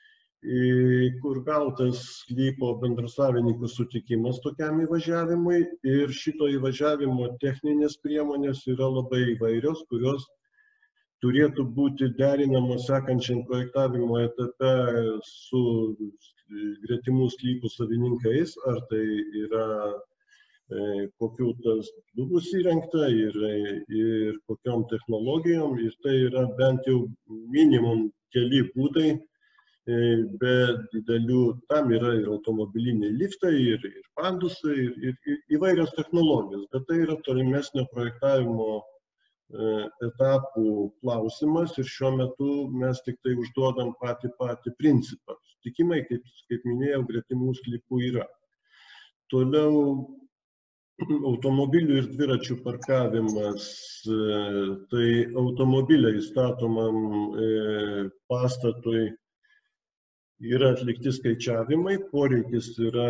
kur gautas sklypo bendrasavininkų sutikimas tokiam įvažiavimui ir šito įvažiavimo techninės priemonės yra labai įvairios, kurios turėtų būti derinamos sekančiam projektavimo etape su gretimų sklypų savininkais, ar tai yra kokių tas bus įrengta ir kokiom technologijom, ir tai yra bent jau minimum keli būdai, be didelių, tam yra ir automobiliniai liftai, ir pandusai, ir įvairios technologijos, bet tai yra tolimesnio projektavimo etapų klausimas ir šiuo metu mes tik tai užduodam patį principą. Sutikimai, kaip minėjau, gretimų sklypų yra. Toliau automobilių ir dviračių parkavimas, tai automobiliai statomam pastatui yra atlikti skaičiavimai, poreikis yra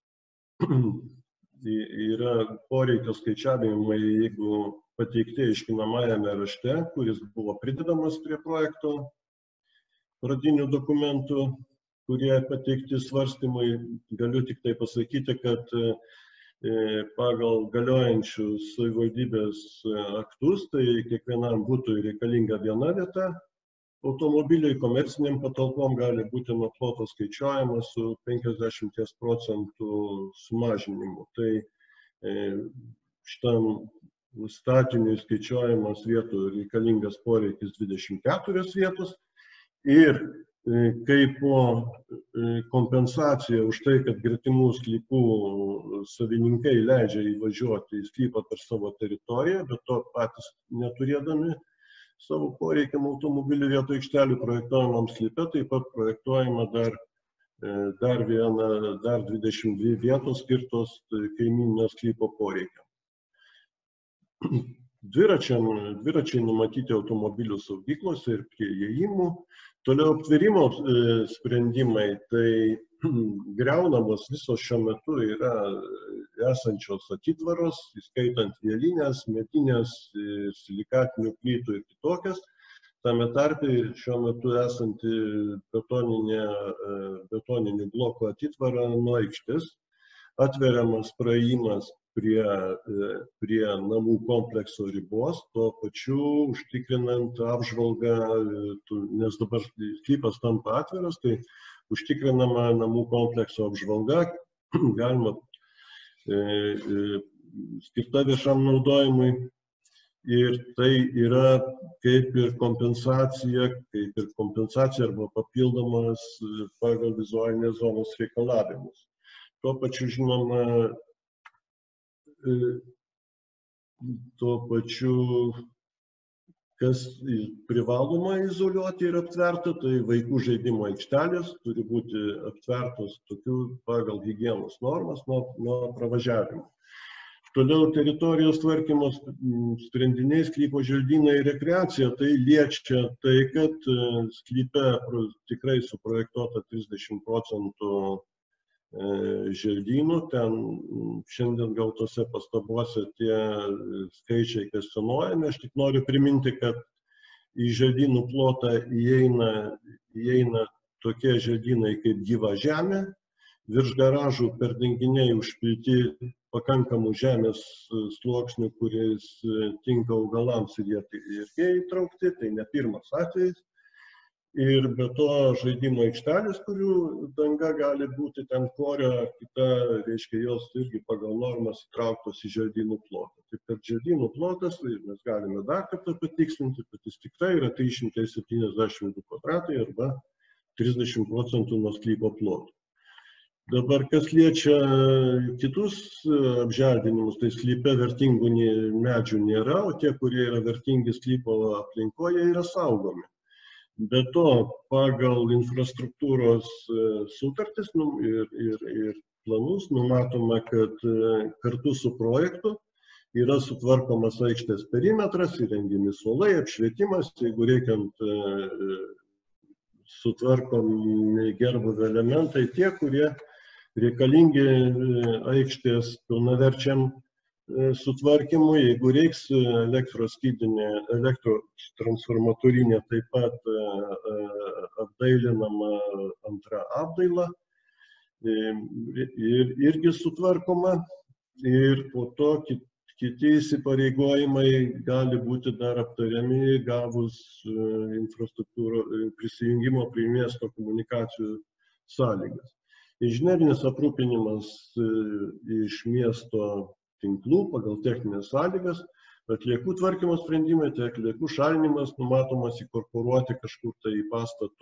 poreikio skaičiavimai, jeigu pateikti aiškinamajame rašte, kuris buvo pridedamas prie projekto pradinių dokumentų, kurie pateikti svarstymui. Galiu tik tai pasakyti, kad pagal galiojančius savivaldybės aktus, tai kiekvienam būtui reikalinga viena vieta. Automobiliai komerciniam patalpom gali būti nuo ploto skaičiuojamas su 50% sumažinimu. Tai šitam statiniui skaičiuojamas vietų reikalingas poreikis 24 vietos ir kaip kompensacija už tai, kad gretimų sklypų savininkai leidžia įvažiuoti į sklypą per savo teritoriją, bet to patys neturėdami savo poreikiam automobilių vietų aikštelių projektuojamam sklype, taip pat projektuojama dar 22 vietos skirtos kaimyninio sklypo poreikiam. Dviračiai numatyti automobilių saugyklose ir prie įėjimų. Toliau aptvėrimo sprendimai, tai griaunamos visos šiuo metu yra esančios atitvaros, įskaitant vielines, medinės, silikatinių plytų ir kitokias. Tame tarpe šiuo metu esanti betoninių blokų atitvara nuo aikštės, atveriamas praėjimas prie namų komplekso ribos, tuo pačiu užtikrinant apžvalgą, nes dabar sklypas tampa atviras, tai užtikrinama namų komplekso apžvalga, galima skirta viešam naudojimui, ir tai yra kaip ir kompensacija arba papildomas pagal vizualinės zonos reikalavimus. Tuo pačiu, žinoma, kas privaloma izoliuoti ir aptverta, tai vaikų žaidimo aikštelės turi būti aptvertos tokių pagal higienos normas nuo pravažiavimo. Toliau teritorijos tvarkymo sprendiniai, sklypo želdynai ir rekreacija, tai liečia tai, kad sklype tikrai suprojektuota 30% želdynų, ten šiandien gautose pastabuose tie skaičiai kvestionuojami. Aš tik noriu priminti, kad į želdynų plotą įeina tokie želdynai kaip gyva žemė, virš garažų perdenginiai užpilti pakankamų žemės sluoksnių, kuris tinka augalams ir jie įtraukti, tai ne pirmas atvejis. Ir be to žaidimo aikštelės, kurių danga gali būti ten korio ar kita, reiškia, jos irgi pagal normas įtrauktos į želdynų plotą. Taip kad želdynų plotas, mes galime dar kartą patikslinti, kad jis tikrai yra 372 kvadratai arba 30% nuo sklypo ploto. Dabar, kas liečia kitus apželdinimus, tai sklype vertingų medžių nėra, o tie, kurie yra vertingi sklypo aplinkoje, yra saugomi. Be to, pagal infrastruktūros sutartis ir planus numatoma, kad kartu su projektu yra sutvarkomas aikštės perimetras, įrengiami suolai, apšvietimas, jeigu reikiant sutvarkomi gerbūvio elementai, tie, kurie reikalingi aikštės pilnaverčiam sutvarkymui, jeigu reiks elektros transformatorinė taip pat apdailinama ant antra apdaila ir irgi sutvarkoma ir po to kiti įsipareigojimai gali būti dar aptariami gavus prisijungimo prie miesto komunikacijų sąlygas. Inžinerinis aprūpinimas iš miesto tinklų pagal techninės sąlygas, atliekų tvarkymo sprendimai, tai atliekų šalinimas numatomas įkorporuoti kažkur tai į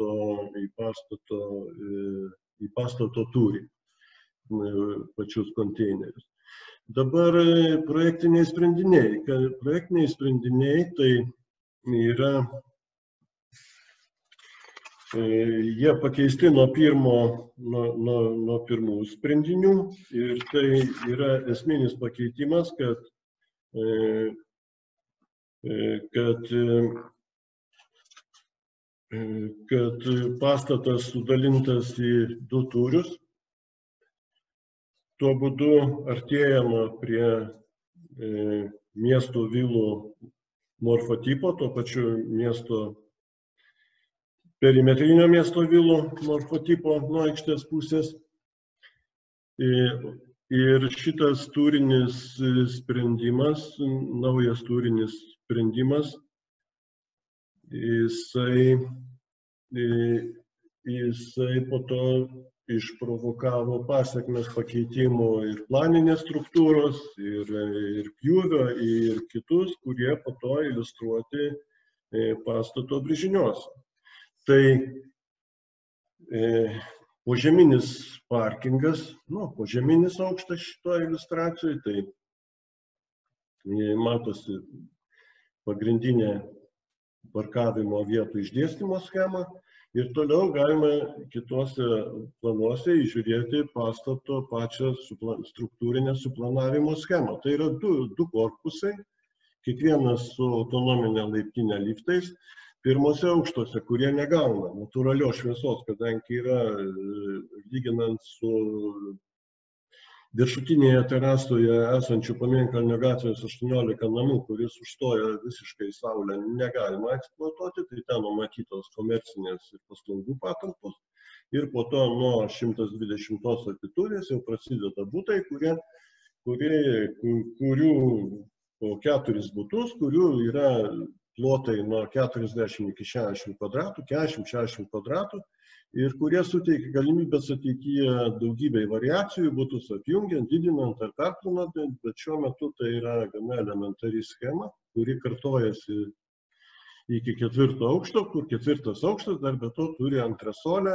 pastato tūrį, pačius konteinerius. Dabar projektiniai sprendiniai. Projektiniai sprendiniai tai yra, jie pakeisti nuo pirmų sprendinių ir tai yra esminis pakeitimas, kad pastatas sudalintas į du tūrius. Tuo būdu artėjama prie miesto vilų morfotipo, tuo pačiu perimetrinio miesto vilų morfotipo nuo aikštės pusės. Ir šitas tūrinis sprendimas, naujas tūrinis sprendimas, jisai po to išprovokavo pasekmes pakeitimų ir planinės struktūros, ir pjūvio, ir kitus, kurie po to iliustruoti pastato brėžiniuose. Tai požeminis parkingas, požeminis aukštas šitoje iliustracijoje, tai matosi pagrindinė parkavimo vietų išdėstymo schema. Ir toliau galima kitose planuose įžiūrėti pastato pačią struktūrinę suplanavimo schemą. Tai yra du korpusai, kiekvienas su autonominė laiptinė liftais, pirmose aukštuose, kurie negauna natūralios šviesos, kadangi yra, lyginant su viršutinėje terasoje esančių Pamėnkalnio gatvės 18 namų, kuris užstoja visiškai saulę, negalima eksploatuoti, tai ten numatytos komercinės ir paslaugų patalpos. Ir po to nuo 120 atitūrės jau prasideda butai, kurių po 4 butus, kurių yra plotai nuo 40 iki 60 kvadratų, 40-60 kvadratų, ir kurie suteikia galimybės ateityje daugybei variacijų, butus apjungiant, didinant ar perplanant, bet šiuo metu tai yra gana elementari schema, kuri kartojasi iki 4 aukšto, kur 4 aukštas dar be to turi antresolę,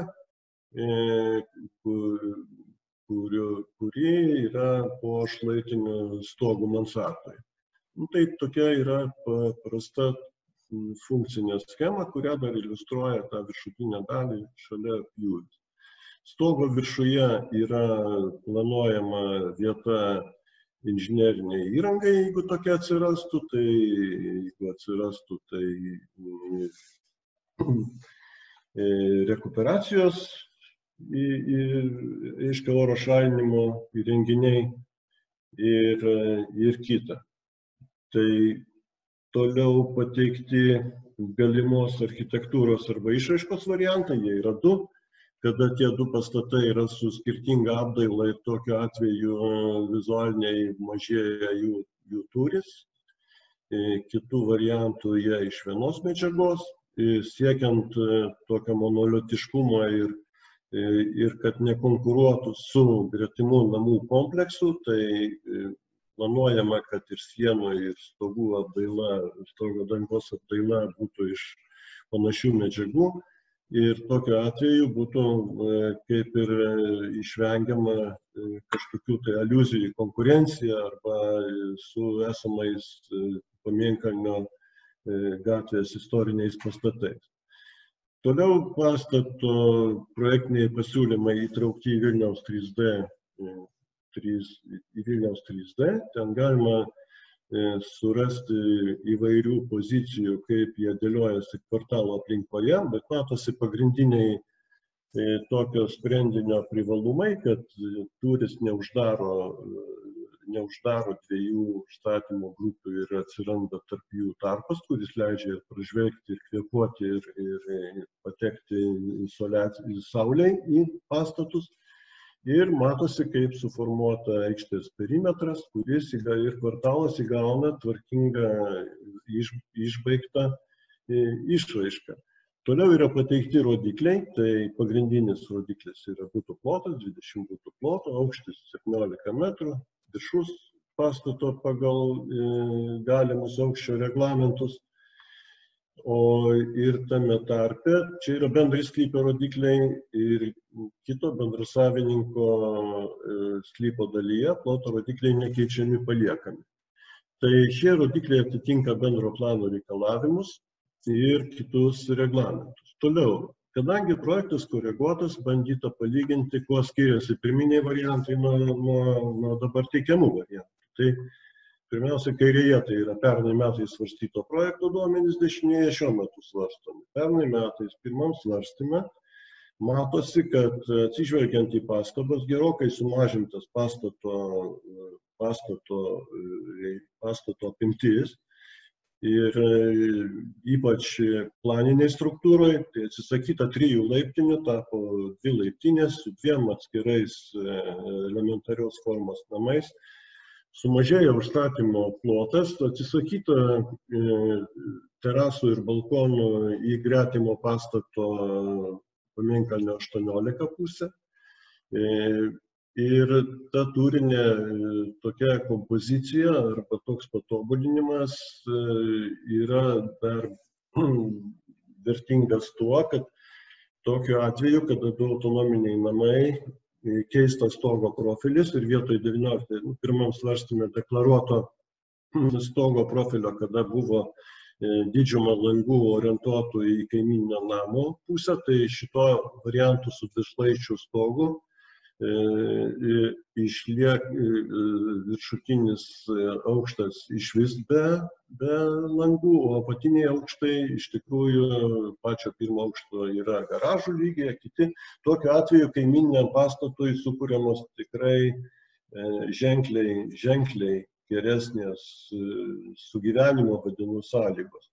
kuri yra po šlaitiniu stogu mansardoje. Tai tokia yra paprasta funkcinė schema, kurią dar iliustruoja tą viršutinę dalį šalia pjūvis. Stogo viršuje yra planuojama vieta inžineriniai įrangai, jeigu tokia atsirastų, tai rekuperacijos oro šalinimo įrenginiai ir kita. Tai toliau pateikti galimos architektūros arba išraiškos variantai, jie yra du, kada tie du pastatai yra su skirtinga apdaila ir tokiu atveju vizualiniai mažėja jų tūris. Kitų variantų jie iš vienos medžiagos, siekiant tokio monolitiškumo ir kad nekonkuruotų su gretimų namų kompleksu, tai planuojama, kad ir sienų, ir stogų apdaila, stogo dangos apdaila būtų iš panašių medžiagų. Ir tokiu atveju būtų kaip ir išvengiama kažkokių tai aliuzijų į konkurenciją arba su esamais Pamėnkalnio gatvės istoriniais pastatais. Toliau pastato projektiniai pasiūlymai įtraukti į Vilniaus 3D. Ten galima surasti įvairių pozicijų, kaip jie dėliojasi kvartalo aplinkoje, bet matosi pagrindiniai tokio sprendinio privalumai, kad tūris neuždaro neuždaro dviejų užstatymo grupių ir atsiranda tarp jų tarpas, kuris leidžia ir pražvelgti, ir kvėpuoti, ir patekti į saulę į pastatus. Ir matosi, kaip suformuota aikštės perimetras, kuris ir kvartalas įgauna tvarkingą išbaigtą išraišką. Toliau yra pateikti rodikliai, tai pagrindinis rodiklis yra butų plotas, 20 butų ploto, aukštis 17 metrų, viršus pastato pagal galimus aukščio reglamentus. Ir tame tarpe, čia yra bendrai sklypo rodikliai ir kito bendrasavininko sklypo dalyje ploto rodikliai nekeičiami paliekami. Tai šie rodikliai atitinka bendro plano reikalavimus ir kitus reglamentus. Toliau, kadangi projektas koreguotas, bandyta palyginti, kuo skiriasi pirminiai variantai nuo dabar teikiamų variantų. Tai pirmiausia, kairėje tai yra pernai metais svarstyto projekto duomenys, dešinėje šiuo metu svarstomi. Pernai metais pirmam svarstyme matosi, kad atsižvelgiant į pastabas, gerokai sumažintas pastato apimtis ir ypač planiniai struktūroje, tai atsisakyta 3 laiptinių, tapo 2 laiptinės su 2 atskirais elementarios formos namais. Sumažėjo užstatymo plotas, atsisakyta terasų ir balkonų į gretimo pastato Pamėnkalnio 18 pusę. Ir ta turinė tokia kompozicija arba toks patobulinimas yra dar vertingas tuo, kad tokiu atveju, kada du autonominiai namai, keistas stogo profilis ir vietoj 19 pirmam svarstyme deklaruoto stogo profilio, kada buvo didžiumą langų orientuotų į kaimyninio namo pusę, tai šito variantų su dvišlaičiu stogu išlieka viršutinis aukštas išvis be langų, o apatiniai aukštai iš tikrųjų pačio pirmo aukšto yra garažų lygiai, kiti. Tokiu atveju kaimyniniam pastatui sukūriamos tikrai ženkliai geresnės sugyvenimo vadinų sąlygos.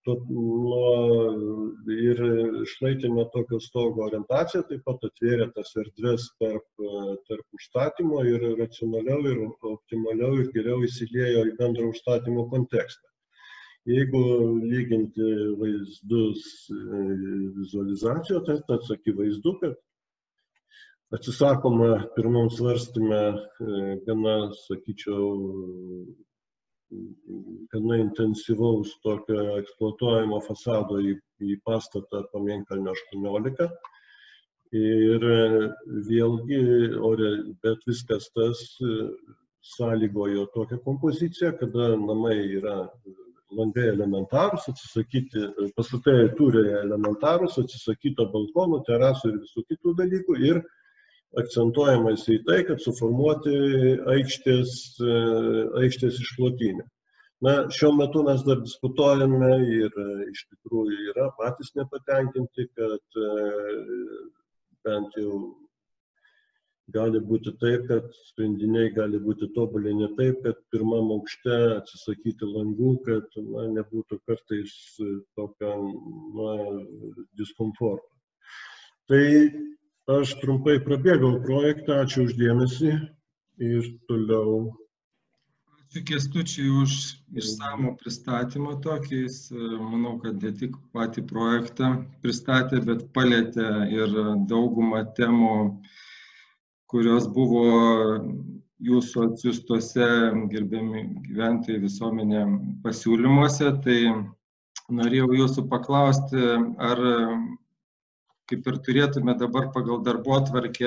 Ir šlaitinio tokio stogo orientacija taip pat atvėrė tas erdves tarp užstatymo ir racionaliau ir optimaliau ir geriau įsiliejo į bendrą užstatymo kontekstą. Jeigu lyginti vaizdus vizualizacijoje, tai tas akivaizdu, kad atsisakoma pirmam svarstyme gana, sakyčiau, gana intensyvaus tokio eksploatuojamo fasado į pastatą Pamėnkalnio 18. Ir vėlgi, bet viskas tas sąlygojo tokią kompoziciją, kada namai yra langai elementarūs, pastatai turi elementarūs, atsisakyta balkonų, terasų ir visų kitų dalykų. Ir akcentuojamas į tai, kad suformuoti aikštės išklotinę. Na, šiuo metu mes dar diskutuojame ir iš tikrųjų yra patys nepatenkinti, kad bent jau gali būti taip, kad sprendiniai gali būti tobulinti taip, kad pirmam aukšte atsisakyti langų, kad nebūtų kartais tokio diskomforto. Tai aš trumpai prabėgau projektą, ačiū už dėmesį ir toliau. Ačiū Kęstučiui už išsamų pristatymą tokį. Manau, kad ne tik patį projektą pristatė, bet palietė ir daugumą temų, kurios buvo jūsų atsiųstose, gerbiami gyventojai, visuomenė pasiūlymuose. Tai norėjau jūsų paklausti, ar kaip ir turėtume dabar pagal darbotvarkę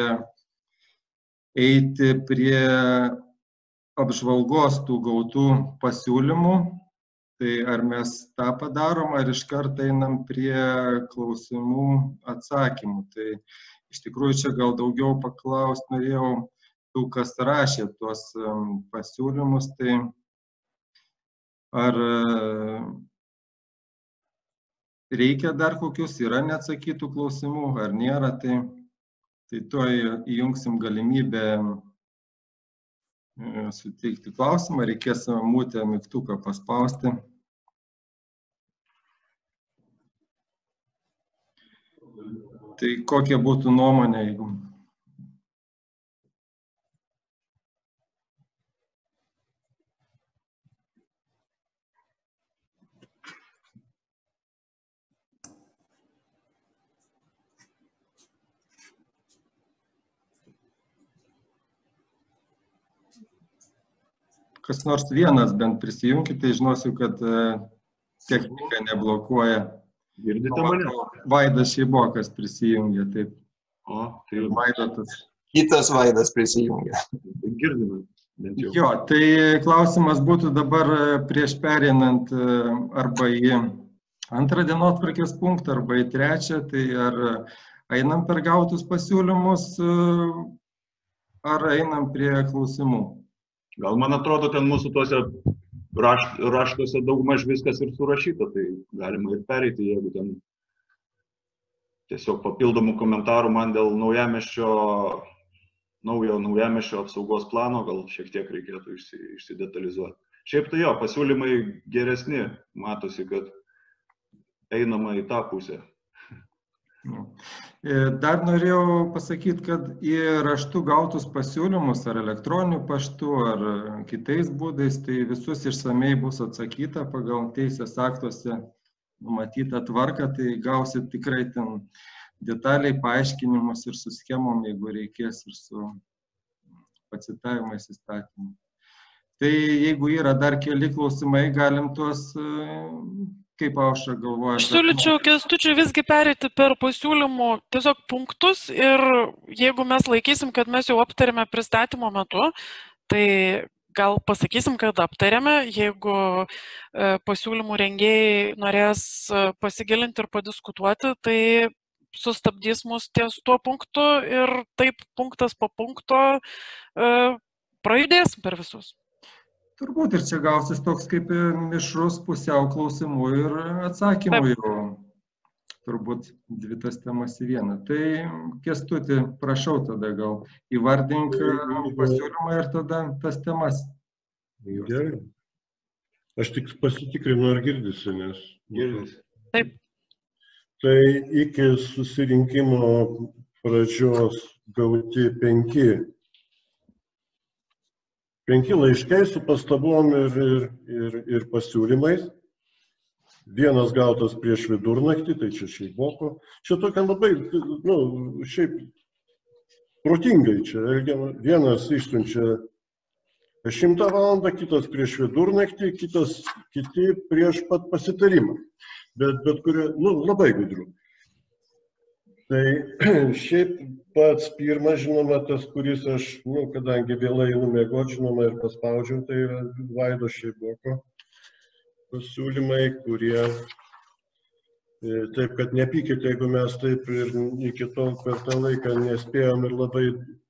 eiti prie apžvalgos tų gautų pasiūlymų, tai ar mes tą padarom, ar iš karto einam prie klausimų atsakymų. Tai iš tikrųjų čia gal daugiau paklausti norėjau tų, kas rašė tuos pasiūlymus, tai ar reikia dar kokius, yra neatsakytų klausimų, ar nėra, tai tuoj įjungsim galimybę suteikti klausimą, reikės mutę mygtuką paspausti. Tai kokia būtų nuomonė, jeigu... Kas nors vienas bent prisijungti, tai žinosiu, kad technika neblokuoja. Girdite mane? Vaidas Šeibokas prisijungė, taip. O, tai Vaidotas. Kitas Vaidas prisijungė. girdime. Bent jau. Jo, tai klausimas būtų dabar prieš pereinant arba į antrą dienotvarkės punktą, arba į trečią, tai ar einam per gautus pasiūlymus, ar einam prie klausimų? Gal man atrodo, ten mūsų tuose raštuose daugmaž viskas ir surašyta, tai galima ir pereiti, jeigu ten tiesiog papildomų komentarų man dėl naujo naujamiesčio apsaugos plano, gal šiek tiek reikėtų išsidetalizuoti. Šiaip tai jo, pasiūlymai geresni, matosi, kad einama į tą pusę. Dar norėjau pasakyti, kad į raštų gautus pasiūlymus ar elektroniniu paštu, ar kitais būdais, tai visus išsamei bus atsakyta pagal teisės aktuose numatytą tvarką, tai gausit tikrai ten detaliai paaiškinimus ir su schemom, jeigu reikės, ir su pacitavimais įstatymų. Tai jeigu yra dar keli klausimai, galim tuos... Kaip Aušra galvoja? Aš siūlyčiau Kęstučiui visgi pereiti per pasiūlymų tiesiog punktus ir jeigu mes laikysim, kad mes jau aptarėme pristatymo metu, tai gal pasakysim, kad aptarėme, jeigu pasiūlymų rengėjai norės pasigilinti ir padiskutuoti, tai sustabdys mus ties tuo punktu ir taip punktas po punkto prajudėsim per visus. Turbūt ir čia gausis toks kaip mišrus pusiau klausimų ir atsakymų jau. Turbūt dvi tas temas į vieną. Tai Kęstuti, prašau tada gal įvardink pasiūlymą ir tada tas temas. Gerai. Aš tik pasitikrinu, ar girdisi, nes... Girdisi. Taip. Tai iki susirinkimo pradžios gauti 5 laiškai su pastabom ir pasiūlymais. Vienas gautas prieš vidurnaktį, tai čia Šeiboko. Čia tokia labai, šiaip protingai čia elgiama. Vienas išsiunčia 100 valandą, kitas prieš vidurnaktį, kiti prieš pat pasitarimą. Bet kurie, labai gudru. Tai šiaip pats pirmas, žinoma, tas, kuris aš, kadangi vėlai numiegoti, žinoma, ir paspaudžiau, tai yra Vaido Šeiboko pasiūlymai, kurie, taip kad nepykite, jeigu mes taip ir iki tol per tą laiką nespėjom ir labai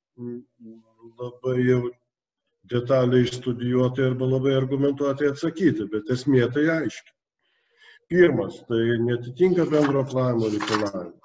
jau detaliai išstudijuoti arba labai argumentuoti atsakyti, bet esmė tai aiški. Pirmas, tai netitinka bendro plano reikalavimus.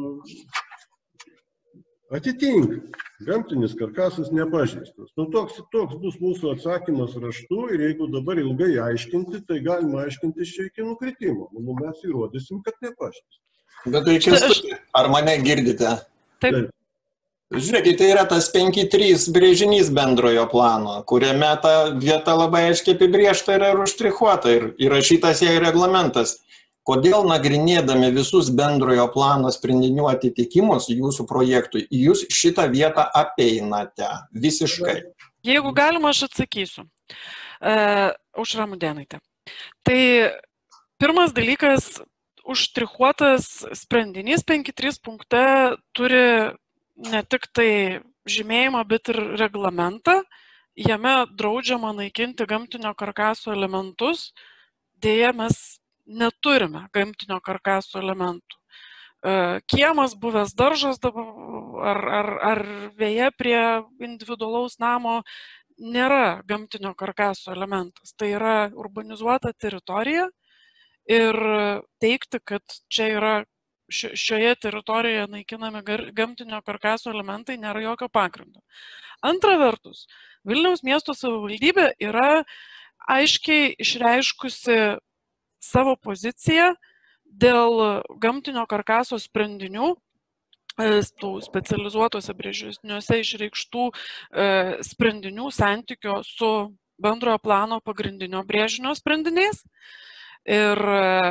Atitinka. Gamtinis karkasas nepažeistas. Toks bus mūsų atsakymas raštu ir jeigu dabar ilgai aiškinti, tai galima aiškinti iki nukritimo. Mes įrodysim, kad nepažeistas. Bet tai Kęstuti, ar mane girdite? Taip. Žiūrėkite, tai yra tas 5.3 brėžinys bendrojo plano, kuriame ta vieta labai aiškiai apibrėžta ir užštrichuota ir įrašytas jai reglamentas. Kodėl nagrinėdami visus bendrojo plano sprendinių atitikimus jūsų projektui, jūs šitą vietą apeinate visiškai? Jeigu galima, aš atsakysiu. Aušra Mudėnaitė. Tai pirmas dalykas, užštrichuotas sprendinys 5.3 punkte turi ne tik tai žymėjimą, bet ir reglamentą. Jame draudžiama naikinti gamtinio karkaso elementus. Deja, mes neturime gamtinio karkaso elementų. Kiemas, buvęs daržas ar veja prie individualaus namo nėra gamtinio karkaso elementas. Tai yra urbanizuota teritorija ir teigti, kad čia yra šioje teritorijoje naikinami gamtinio karkaso elementai, nėra jokio pagrindo. Antra vertus, Vilniaus miesto savivaldybė yra aiškiai išreiškusi savo poziciją dėl gamtinio karkaso sprendinių, tų specializuotose brėžiniuose išreikštų sprendinių santykio su bendrojo plano pagrindinio brėžinio sprendiniais. Ir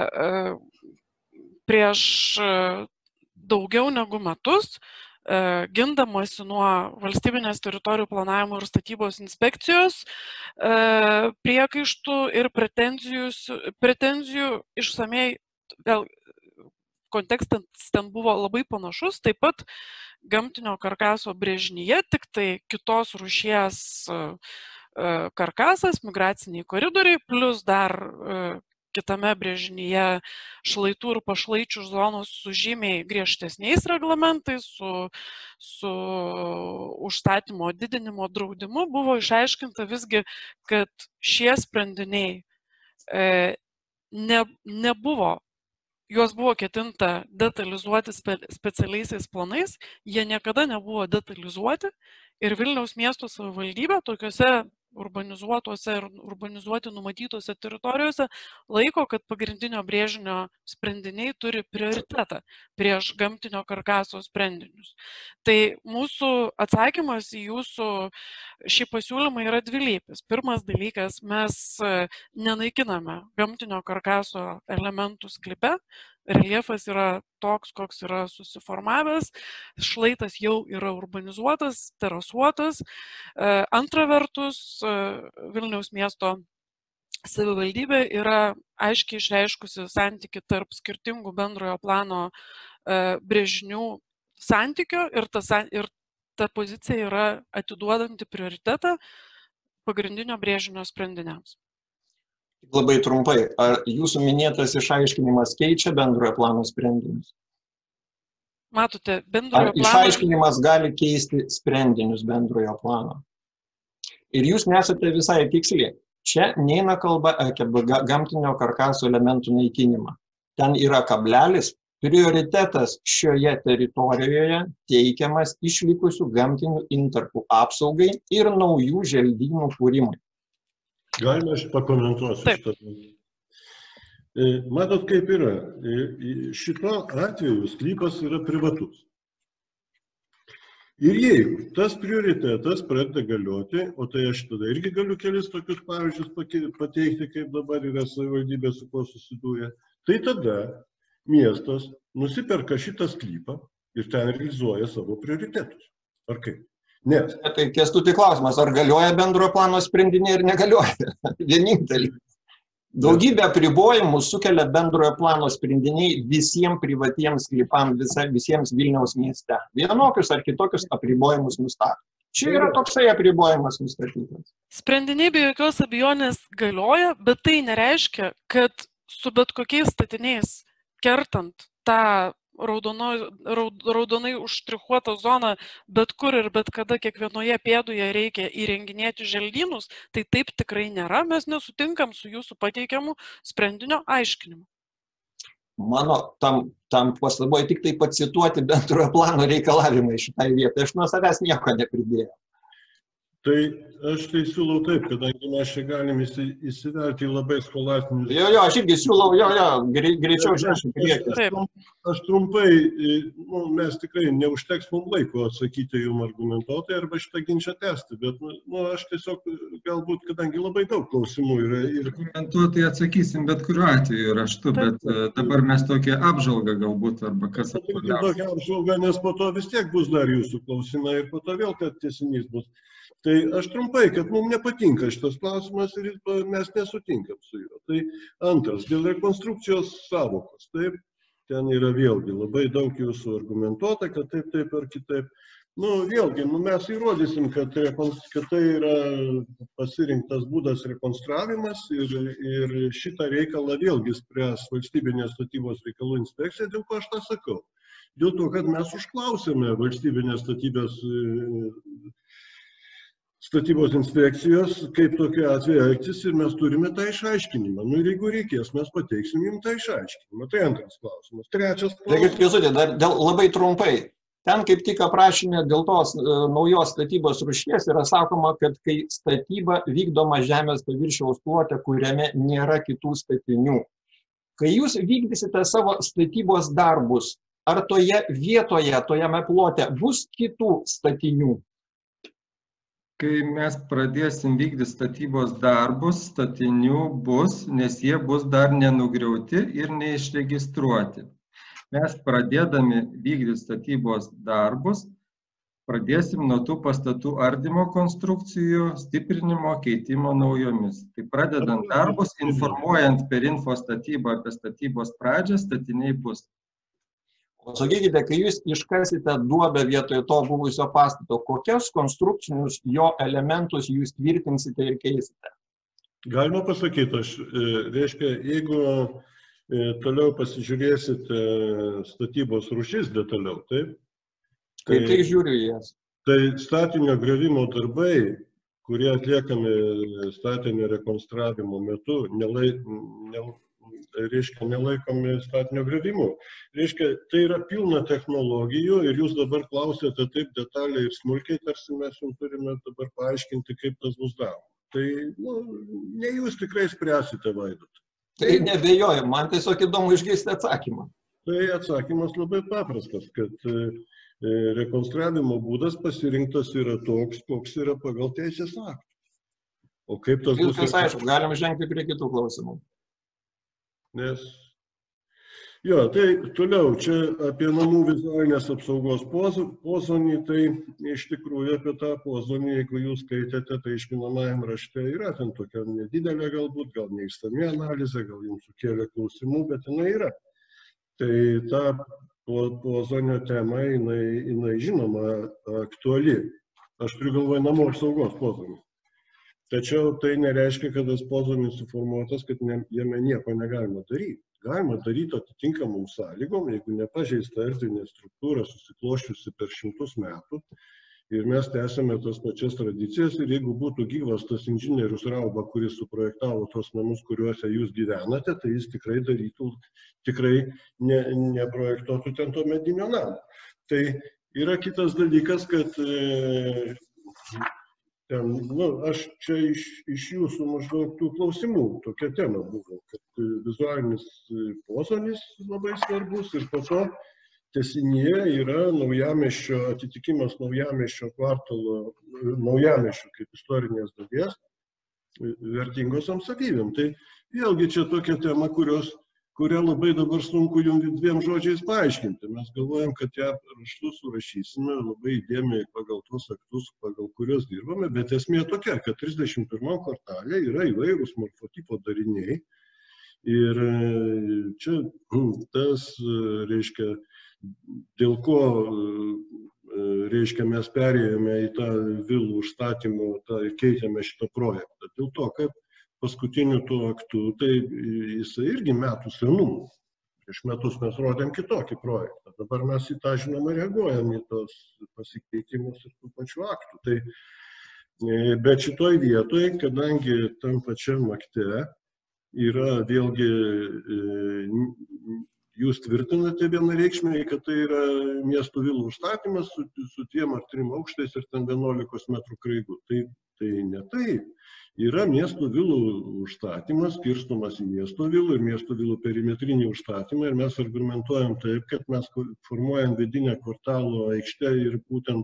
prieš daugiau negu metus, gindamasi nuo valstybinės teritorijų planavimo ir statybos inspekcijos priekaištų ir pretenzijų išsamei, vėl kontekstas ten buvo labai panašus, taip pat gamtinio karkaso brėžinyje, tik tai kitos rūšies karkasas, migraciniai koridoriai, plus dar kitame brėžinyje šlaitų ir pašlaičių zonos su žymiai griežtesniais reglamentais, su užstatymo didinimo draudimu, buvo išaiškinta visgi, kad šie sprendiniai nebuvo, juos buvo ketinta detalizuoti specialiaisiais planais, jie niekada nebuvo detalizuoti ir Vilniaus miesto savivaldybė tokiuose urbanizuotuose ir urbanizuoti numatytose teritorijose laiko, kad pagrindinio brėžinio sprendiniai turi prioritetą prieš gamtinio karkaso sprendinius. Tai mūsų atsakymas į jūsų šį pasiūlymą yra dvilypis. Pirmas dalykas, mes nenaikiname gamtinio karkaso elementų sklype. Reljefas yra toks, koks yra susiformavęs, šlaitas jau yra urbanizuotas, terasuotas. Antra vertus, Vilniaus miesto savivaldybė yra aiškiai išreiškusi santykį tarp skirtingų bendrojo plano brėžinių santykio ir ta pozicija yra atiduodanti prioritetą pagrindinio brėžinio sprendiniams. Labai trumpai, ar jūsų minėtas išaiškinimas keičia bendrojo plano sprendinius? Matote, bendrojo plano... Ar išaiškinimas gali keisti sprendinius bendrojo plano? Ir jūs nesate visai tiksliai. Čia neina kalba apie gamtinio karkaso elementų naikinimą. Ten yra kablelis, prioritetas šioje teritorijoje teikiamas išlikusių gamtinių intarpų apsaugai ir naujų želdynų kūrimui. Galima aš pakomentuosiu šitą. Matot, kaip yra. Šito atveju sklypas yra privatus. Ir jeigu tas prioritetas pradeda galioti, o tai aš tada irgi galiu kelis tokius pavyzdžius pateikti, kaip dabar yra savivaldybė su kuo susidūrė, tai tada miestas nusiperka šitą sklypą ir ten realizuoja savo prioritetus. Ar kaip? Nes. Tai Kęstuti klausimas, ar galioja bendrojo plano sprendiniai ir negalioja? Vienintelį. Daugybę apribojimų sukelia bendrojo plano sprendiniai visiems privatiems sklypams, visiems Vilniaus mieste. Vienokius ar kitokius apribojimus nustato. Čia yra toksai apribojimas nustatytas. Sprendiniai be jokios abejonės galioja, bet tai nereiškia, kad su bet kokiais statiniais kertant tą raudonai užštrichuotą zoną bet kur ir bet kada kiekvienoje pėdoje reikia įrenginėti želdynus, tai taip tikrai nėra, mes nesutinkam su jūsų pateikiamu sprendinio aiškinimu. Mano tam pastaboje tik tai pacituoti bendrojo plano reikalavimai šitai vietai, aš nuo savęs nieko nepridėjau. Tai aš tai siūlau taip, kadangi mes čia galim įsivelti labai scholastinius... Jo, aš irgi siūlau, greičiau žiūrėsim priekį. Aš trumpai, mes tikrai neužteks mums laiko atsakyti jums argumentuotai arba šitą ginčą tęsti, bet aš tiesiog galbūt, kadangi labai daug klausimų yra... Argumentuotai atsakysim bet kuriuo atveju raštu, bet dabar mes tokią apžvalgą galbūt arba kas apžvalgą. Tokią apžvalgą, nes po to vis tiek bus dar jūsų klausimai ir po to vėl kad tęsinys bus. Tai aš trumpai, kad mums nepatinka šitas klausimas ir mes nesutinkam su juo. Tai antras, dėl rekonstrukcijos savokos. Taip, ten yra vėlgi labai daug jūsų argumentuota, kad taip ar kitaip. Vėlgi, mes įrodysim, kad tai yra pasirinktas būdas rekonstravimas ir šitą reikalą vėlgi spręs valstybinės statybos reikalų inspekcija, dėl ko aš tą sakau. Dėl to, kad mes užklausėme valstybinės statybės statybos inspekcijos, kaip tokiu atveju elgtis ir mes turime tą išaiškinimą. Nu ir jeigu reikės, mes pateiksim jums tą išaiškinimą. Tai antras klausimas. Trečias klausimas. Kęstuti, dar labai trumpai. Ten kaip tik aprašymė dėl tos naujos statybos rūšies yra sakoma, kad kai statyba vykdoma žemės paviršiaus plote, kuriame nėra kitų statinių. Kai jūs vykdysite savo statybos darbus, ar toje vietoje, tojame plote bus kitų statinių? Kai mes pradėsim vykdyti statybos darbus, statinių bus, nes jie bus dar nenugriauti ir neišregistruoti. Mes pradėdami vykdyti statybos darbus, pradėsim nuo tų pastatų ardymo konstrukcijų, stiprinimo, keitimo naujomis. Tai pradedant darbus, informuojant per info statybą apie statybos pradžią, statiniai bus. O sakykite, kai jūs iškasite duobę vietoje to buvusio pastato, kokius konstrukcinius jo elementus jūs tvirtinsite ir keisite? Galima pasakyti, reiškia, jeigu toliau pasižiūrėsite statybos rūšis detaliau, taip? Kaip tai žiūriu jas? Tai statinio griovimo darbai, kurie atliekami statinio rekonstravimo metu, nelaikomi statinio griovimu. Reiškia, tai yra pilna technologijų ir jūs dabar klausėte taip detaliai ir smulkiai, tarsi mes jums turime dabar paaiškinti, kaip tas bus daroma. Tai ne jūs tikrai spręsite, Vaidotai. Tai nebejoju, man tiesiog įdomu išgirsti atsakymą. Tai atsakymas labai paprastas, kad rekonstravimo būdas pasirinktas yra toks, koks yra pagal teisės aktų. O kaip tas bus... Viskas aišku, galim žengti prie kitų klausimų. Nes, jo, tai toliau, čia apie namų vizualinės apsaugos pozonį, tai iš tikrųjų apie tą pozonį, jeigu jūs skaitėte, tai išminamajam rašte yra ten tokia nedidelė galbūt, gal neišsami analizė, gal jums sukėlė klausimų, bet jinai yra. Tai ta pozonio tema, jinai žinoma aktuali. Aš turiu galvoje namų apsaugos pozonį. Tačiau tai nereiškia, kad tas pozonis suformuotas, kad jame nieko negalima daryti. Galima daryti atitinkamom sąlygom, jeigu nepažeista erdvinė struktūra susikloščiusi per 100 metų ir mes tęsiame tas pačias tradicijas ir jeigu būtų gyvas tas inžinierius Rauba, kuris suprojektavo tos namus, kuriuose jūs gyvenate, tai jis tikrai darytų, tikrai neprojektuotų ten to medinio namo. Tai yra kitas dalykas, kad aš čia iš jūsų maždaug tų klausimų tokia tema buvo, kad vizualinis pozonis labai svarbus ir po to tęsinyje yra Naujamiesčio atitikimas Naujamiesčio kvartalo, Naujamiesčio kaip istorinės dalies vertingosiom savybėm. Tai vėlgi čia tokia tema, kurią labai dabar sunku jums dviem žodžiais paaiškinti. Mes galvojam, kad ją raštu surašysime labai įdėmiai pagal tuos aktus, pagal kuriuos dirbame, bet esmė tokia, kad 31 kvartale yra įvairūs morfotipo dariniai ir čia tas, reiškia, dėl ko, reiškia, mes perėjome į tą vilų užstatymą, keitėme šitą projektą. Dėl to, kad paskutiniu tuo aktu, tai jisai irgi metų senumo. Prieš metus mes rodėm kitokį projektą. Dabar mes į tą, žinoma, reaguojam į tos pasikeitimus ir tų pačių aktų. Tai, bet šitoj vietoj, kadangi tam pačiam akte yra vėlgi, jūs tvirtinate vienareikšmiai, kad tai yra miestų vilų užstatymas su 2 ar 3 aukštais ir ten 11 metrų kraigu. Tai ne taip. Yra miestų vilų užstatymas, skirstomas į miestų vilų ir miestų vilų perimetrinį užstatymą ir mes argumentuojam taip, kad mes formuojam vidinę kvartalo aikštę ir būtent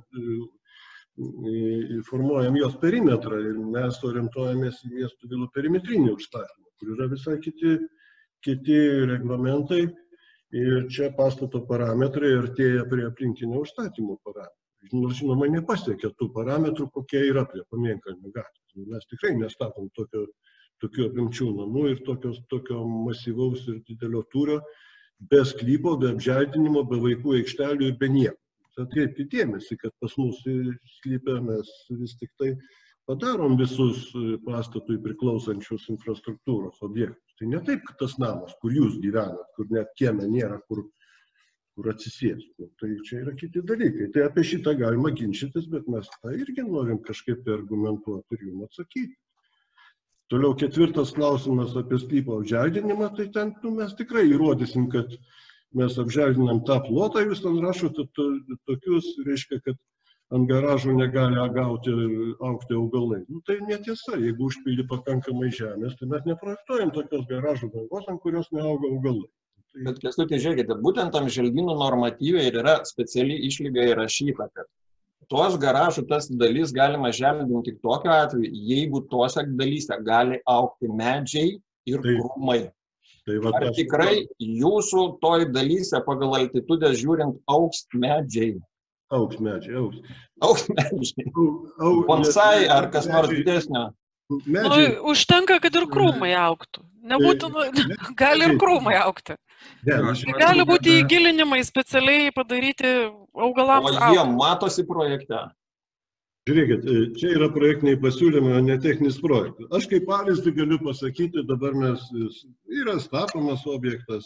formuojam jos perimetrą ir mes orientuojamės į miestų vilų perimetrinį užstatymą, kur yra visai kiti reglamentai ir čia pastato parametrai artėja prie aplinkinio užstatymo parametrų. Nors, žinoma, nepasiekia tų parametrų, kokie yra prie Pamėnkalnio gatvės. Mes tikrai nestatom tokių apimčių namų ir tokio masyvaus ir didelio tūrio, be sklypo, be apželdinimo, be vaikų aikštelių ir be nieko. Atkreipkite dėmesį, kad pas mus sklype mes vis tik tai padarom visus pastatui priklausančius infrastruktūros objektus. Tai ne taip, kad tas namas, kur jūs gyvenat, kur net kieme nėra, kur kur atsisėstų. Tai čia yra kiti dalykai. Tai apie šitą galima ginčytis, bet mes tą irgi norim kažkaip argumentuoti ir jums atsakyti. Toliau 4 klausimas apie sklypo apželdinimą, tai ten mes tikrai įrodysim, kad mes apželdinam tą plotą, jūs ten rašote tokius, reiškia, kad ant garažų negali augti augalai. Tai netiesa, jeigu užpildi pakankamai žemės, tai mes neprojektuojam tokios garažų dangos, ant kurios neauga augalai. Bet Kęstuti, žiūrėkite, būtent tam želdynų normatyvai ir yra speciali išlyga įrašyta, kad tos garažų tas dalis galima želdinti tik tokiu atveju, jeigu tose dalyse gali augti medžiai ir krūmai. Ar tikrai jūsų toj dalyse pagal altitudę žiūrint augs medžiai? Augs medžiai, augs. Augs medžiai. Bonsai ar kas nors didesnio? Užtenka, kad ir krūmai augtų. Nebūtų, gali ir krūmai augti. Gali būti įgilinimai specialiai padaryti augalams augti. O jie matosi projekte. Žiūrėkit, čia yra projektiniai pasiūlymai, o ne techninis projektas. Aš kaip pavyzdį galiu pasakyti, dabar yra statomas objektas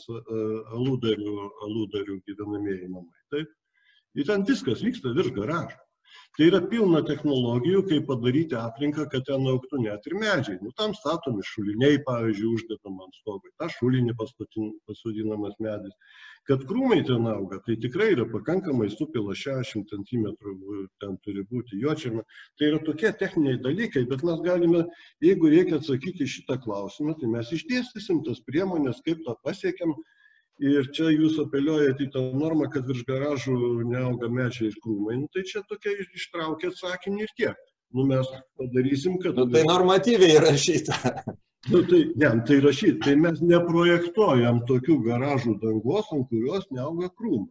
aludarių gyvenamieji namai. Taip? Ir ten viskas vyksta virš garažo. Tai yra pilna technologijų, kaip padaryti aplinką, kad ten augtų net ir medžiai. Tam statomi šuliniai, pavyzdžiui, uždedam ant stogo. Ta šulinį pasodinamas medis. Kad krūmai ten auga, tai tikrai yra pakankamai supila 60 cm, ten turi būti jočiama. Tai yra tokie techniniai dalykai, bet mes galime, jeigu reikia atsakyti šitą klausimą, tai mes išdėstysim tas priemonės, kaip tą pasiekiam. Ir čia jūs apeliuojate į tą normą, kad virš garažų neauga medžiai ir krūmai. Tai čia tokia ištraukia atsakinį ir tiek. Mes padarysim, kad... Tai normatyviai įrašyta. Tai rašyti. Tai mes neprojektuojam tokių garažų dangos, ant kurios neauga krūmai.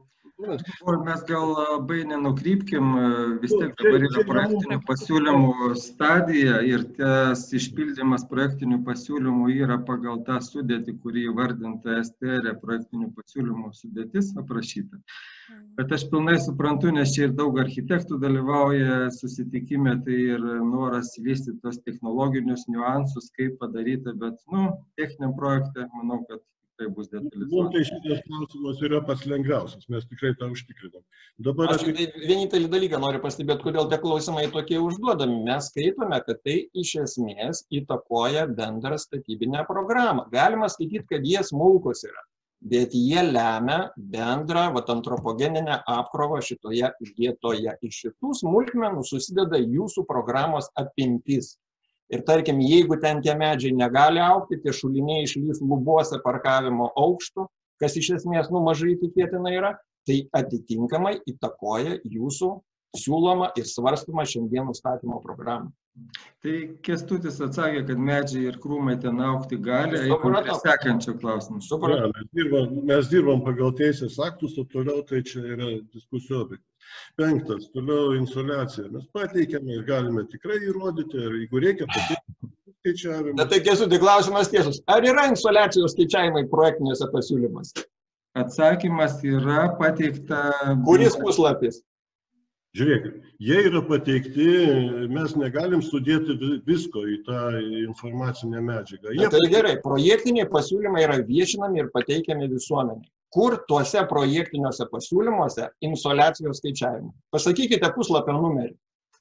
Mes gal labai nenukrypkim, vis tiek dabar yra projektinių pasiūlymų stadija ir tas išpildymas projektinių pasiūlymų yra pagal tą sudėtį, kurį įvardinta STR projektinių pasiūlymų sudėtis aprašyta. Bet aš pilnai suprantu, nes čia ir daug architektų dalyvauja susitikime, tai ir noras vystyti tos technologinius niuansus, kaip padaryti, bet techniniam projekte manau, kad tai bus detalizuota. Tai šitas klausimas yra pats lengviausias, mes tikrai tą užtikrinam. Aš vienintelį dalyką noriu pastebėti, kodėl tie klausimai tokie užduodami. Mes skaitome, kad tai iš esmės įtakoja bendrą statybinę programą. Galima skaityti, kad jie smulkus yra, bet jie lemia bendrą antropogeninę apkrovą šitoje vietoje. Iš šitų smulkmenų susideda jūsų programos apimtis. Ir tarkim, jeigu ten tie medžiai negali augti, tie šuliniai išlys lubose parkavimo aukštų, kas iš esmės mažai tikėtina yra, tai atitinkamai įtakoja jūsų siūloma ir svarstoma šiandien statymo programą. Tai Kęstutis atsakė, kad medžiai ir krūmai ten augti gali, eikime prie sekančio klausimą. Mes dirbam pagal teisės aktus, o toliau tai čia yra diskusijų objektas. 5. Toliau insoliacija. Mes pateikėme ir galime tikrai įrodyti, ir jeigu reikia pateikti skaičiavimą. Bet tai Kęstuti, klausimas tiesus. Ar yra insoliacijos skaičiavimai projektiniuose pasiūlymuose? Atsakymas yra pateikta... Kuris puslapis? Žiūrėkit, jie yra pateikti, mes negalim sudėti visko į tą informacinę medžiagą. Tai gerai, projektiniai pasiūlymai yra viešinami ir pateikiami visuomeniai. Kur tuose projektiniuose pasiūlymuose insoliacijos skaičiavimai? Pasakykite puslapio numerį.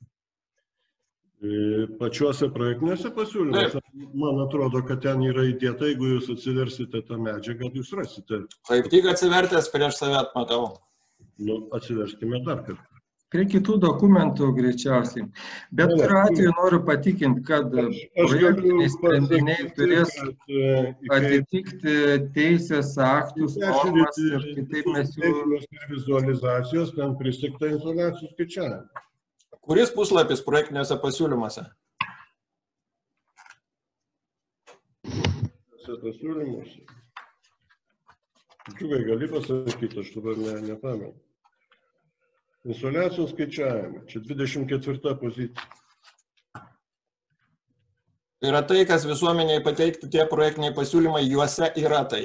Pačiuose projektiniuose pasiūlymuose, man atrodo, kad ten yra įdėta, jeigu jūs atsiversite tą medžiagą, jūs rasite. Kaip tik atsivertęs prieš save atmatau. Atsiverskime dar kartą. Prie kitų dokumentų greičiausiai. Bet kuriuo atveju noriu patikinti, kad projektiniai sprendiniai turės atitikti teisės aktus, normas ir kitaip mes jų... Vizualizacijos, ten prisikta insoliacijos skaičiavimą. Kuris puslapis projektiniuose pasiūlymuose? Pasiūlymuose. Džiugai, gali pasakyti, aš dabar nepamenu. Insoliacijos skaičiavimai. Čia 24 pozicija. Tai yra tai, kas visuomeniai pateikti tie projektiniai pasiūlymai, juose yra tai.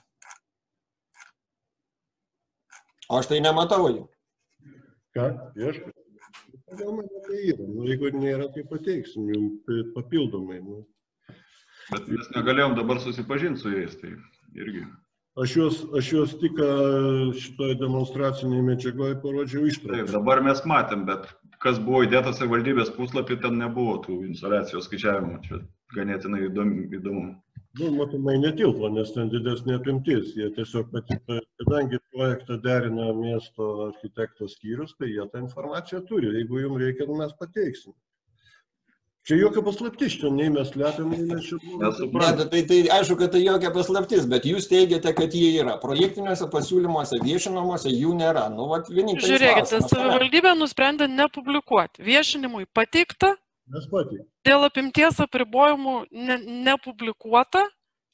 O aš tai nematau jų. Ką? Ieškai? Gal man tai yra. Jeigu nėra, tai pateiksim jums papildomai. Bet mes negalėjom dabar susipažinti su jais, tai irgi. Aš juos tik šitoje demonstracinėje medžiagoje parodžiau ištraukas. Taip, dabar mes matėm, bet kas buvo įdėtas savivaldybės puslapį, ten nebuvo tų insoliacijos skaičiavimų. Čia ganėtinai įdomu. Nu, matomai netilpo, nes ten didesnė apimtis. Jie tiesiog kadangi projektą derina miesto architektos skyrius, tai jie tą informaciją turi. Jeigu jums reikia, mes pateiksim. Čia jokia paslaptis, čia nei mes slepiam, nei mes šitą. Tai aišku, kad tai jokia paslaptis, bet jūs teigiate, kad jie yra. Projektiniuose pasiūlymuose viešinamuose jų nėra. Nu, vat, žiūrėkite, savivaldybė nusprendė nepublikuoti. Viešinimui pateikta, dėl apimties apribojimų nepublikuota,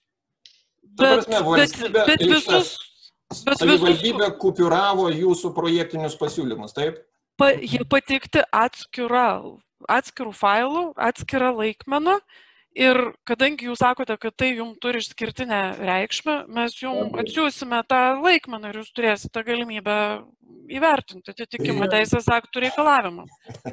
bet visus... Savivaldybė kupiūravo jūsų projektinius pasiūlymus, taip? Jie pateikti atskirų failų, atskirą laikmeną ir kadangi jūs sakote, kad tai jums turi išskirtinę reikšmę, mes jums atsiūsime tą laikmeną ir jūs turėsite galimybę įvertinti atitikimą teisės aktų reikalavimą.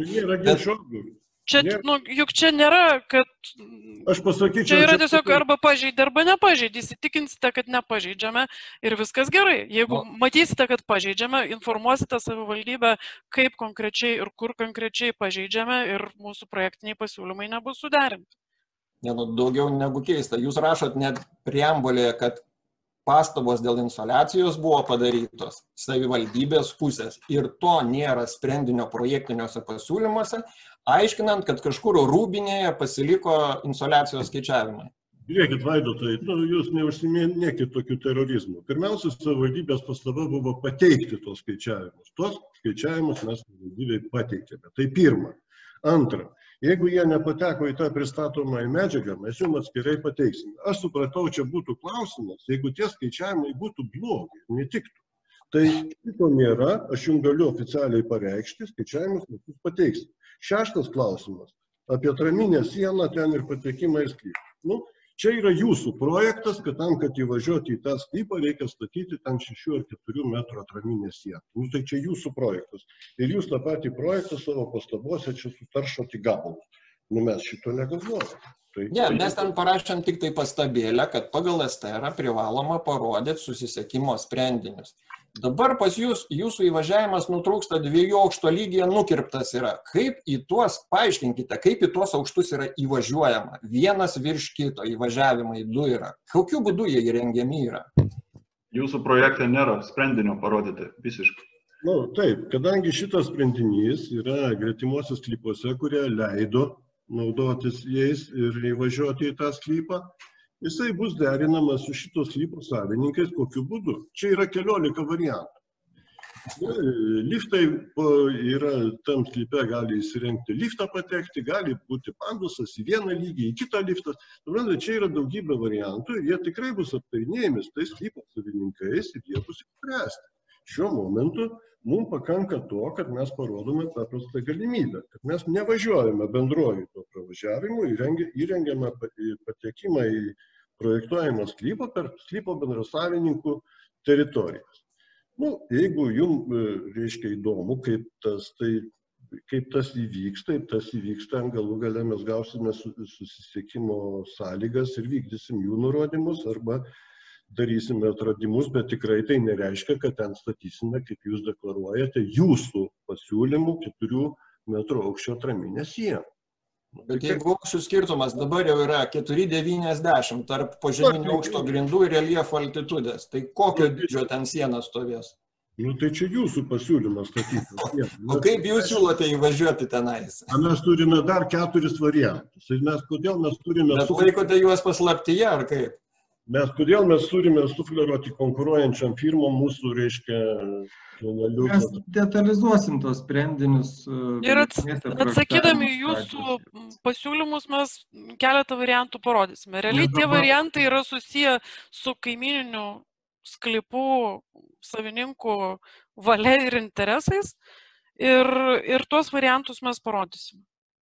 Juk čia nėra, kad... Aš pasakyčiau... Čia yra tiesiog arba pažeidė, arba nepažeidė. Įsitikinsite, kad nepažeidžiame ir viskas gerai. Jeigu matysite, kad pažeidžiame, informuosite savivaldybę, kaip konkrečiai ir kur konkrečiai pažeidžiame ir mūsų projektiniai pasiūlymai nebus suderinti. Daugiau negu keista. Jūs rašot net preambulėje, kad pastabos dėl insoliacijos buvo padarytos savivaldybės pusės ir to nėra sprendinio projektiniuose pasiūlymuose, aiškinant, kad kažkur Rūbinėje pasiliko insoliacijos skaičiavimai. Žiūrėkit, Vaidotai, jūs neužsiminėkit tokių terorizmų. Pirmiausia, savivaldybės pastaba buvo pateikti tos skaičiavimus. Tos skaičiavimus mes savivaldybei pateikėme. Tai pirma. Antra, jeigu jie nepateko į tą pristatomą medžiagą, mes jums atskirai pateiksime. Aš supratau, čia būtų klausimas, jeigu tie skaičiavimai būtų blogi, netiktų. Tai šito nėra, aš jums galiu oficialiai pareikšti, skaičiavimus mes jūs pateiksim. Šeštas klausimas apie atraminę sieną ten ir patekimą į sklypą. Čia yra jūsų projektas, kad tam, kad įvažiuoti į tą sklypą, reikia statyti ten 6 ar 4 metrų atraminę sieną. Tai čia jūsų projektas. Ir jūs tą patį projektą savo pastabose čia sutaršot į gabalus. Mes šito negalvojame. Ne, mes ten parašėm tik tai pastabėlę, kad pagal STR privaloma parodyti susisiekimo sprendinius. Dabar pas jūsų įvažiavimas nutrūksta 2 aukšto lygyje nukirptas yra. Kaip į tuos, paaiškinkite, kaip į tuos aukštus yra įvažiuojama? Vienas virš kito įvažiavimai 2 yra. Kokiu būdu jie įrengiami yra? Jūsų projekte nėra sprendinio parodyti visiškai. Taip, kadangi šitas sprendinys yra gretimuose sklypuose, kurie leido naudotis jais ir įvažiuoti į tą sklypą, jisai bus derinamas su šitos sklypo savininkais kokiu būdu. Čia yra 14 variantų. Liftai yra tam sklype, gali įsirengti liftą patekti, gali būti pandusas į vieną lygį, į kitą liftą. Čia yra daugybė variantų ir jie tikrai bus aptarinėjami su tais sklypo savininkais ir jie bus išspręsti. Šiuo momentu mums pakanka to, kad mes parodome paprastą galimybę, kad mes nevažiuojame bendruoju to pravažiavimu, įrengiame patekimą į projektuojamą sklypą per sklypo bendrasavininkų teritorijas. Jeigu jums reiškia įdomu, kaip tas įvyks, taip tas įvyks, ten galų gale mes gausime susisiekimo sąlygas ir vykdysim jų nurodymus arba darysime atradimus, bet tikrai tai nereiškia, kad ten statysime, kaip jūs deklaruojate, jūsų pasiūlymų 4 metrų aukščio atraminę sieną. Bet jeigu aukščių skirtumas dabar jau yra 4,90 tarp požeminio aukšto grindų ir reljefo altitudės, tai kokio dydžio ten siena stovės? Tai čia jūsų pasiūlymas statyti. O kaip jūs siūlote įvažiuoti tenais? Mes turime dar 4 variantus. Kodėl mes turime... Bet laikote juos paslaptyje, ar kaip? Kodėl mes turime sufleruoti konkuruojančiam firmom mūsų, reiškia, tunelių... Mes detalizuosim tos sprendinius. Ir atsakydami jūsų pasiūlymus mes keletą variantų parodysime. Realiai tie variantai yra susiję su kaimininių sklypų savininkų valia ir interesais ir tuos variantus mes parodysime.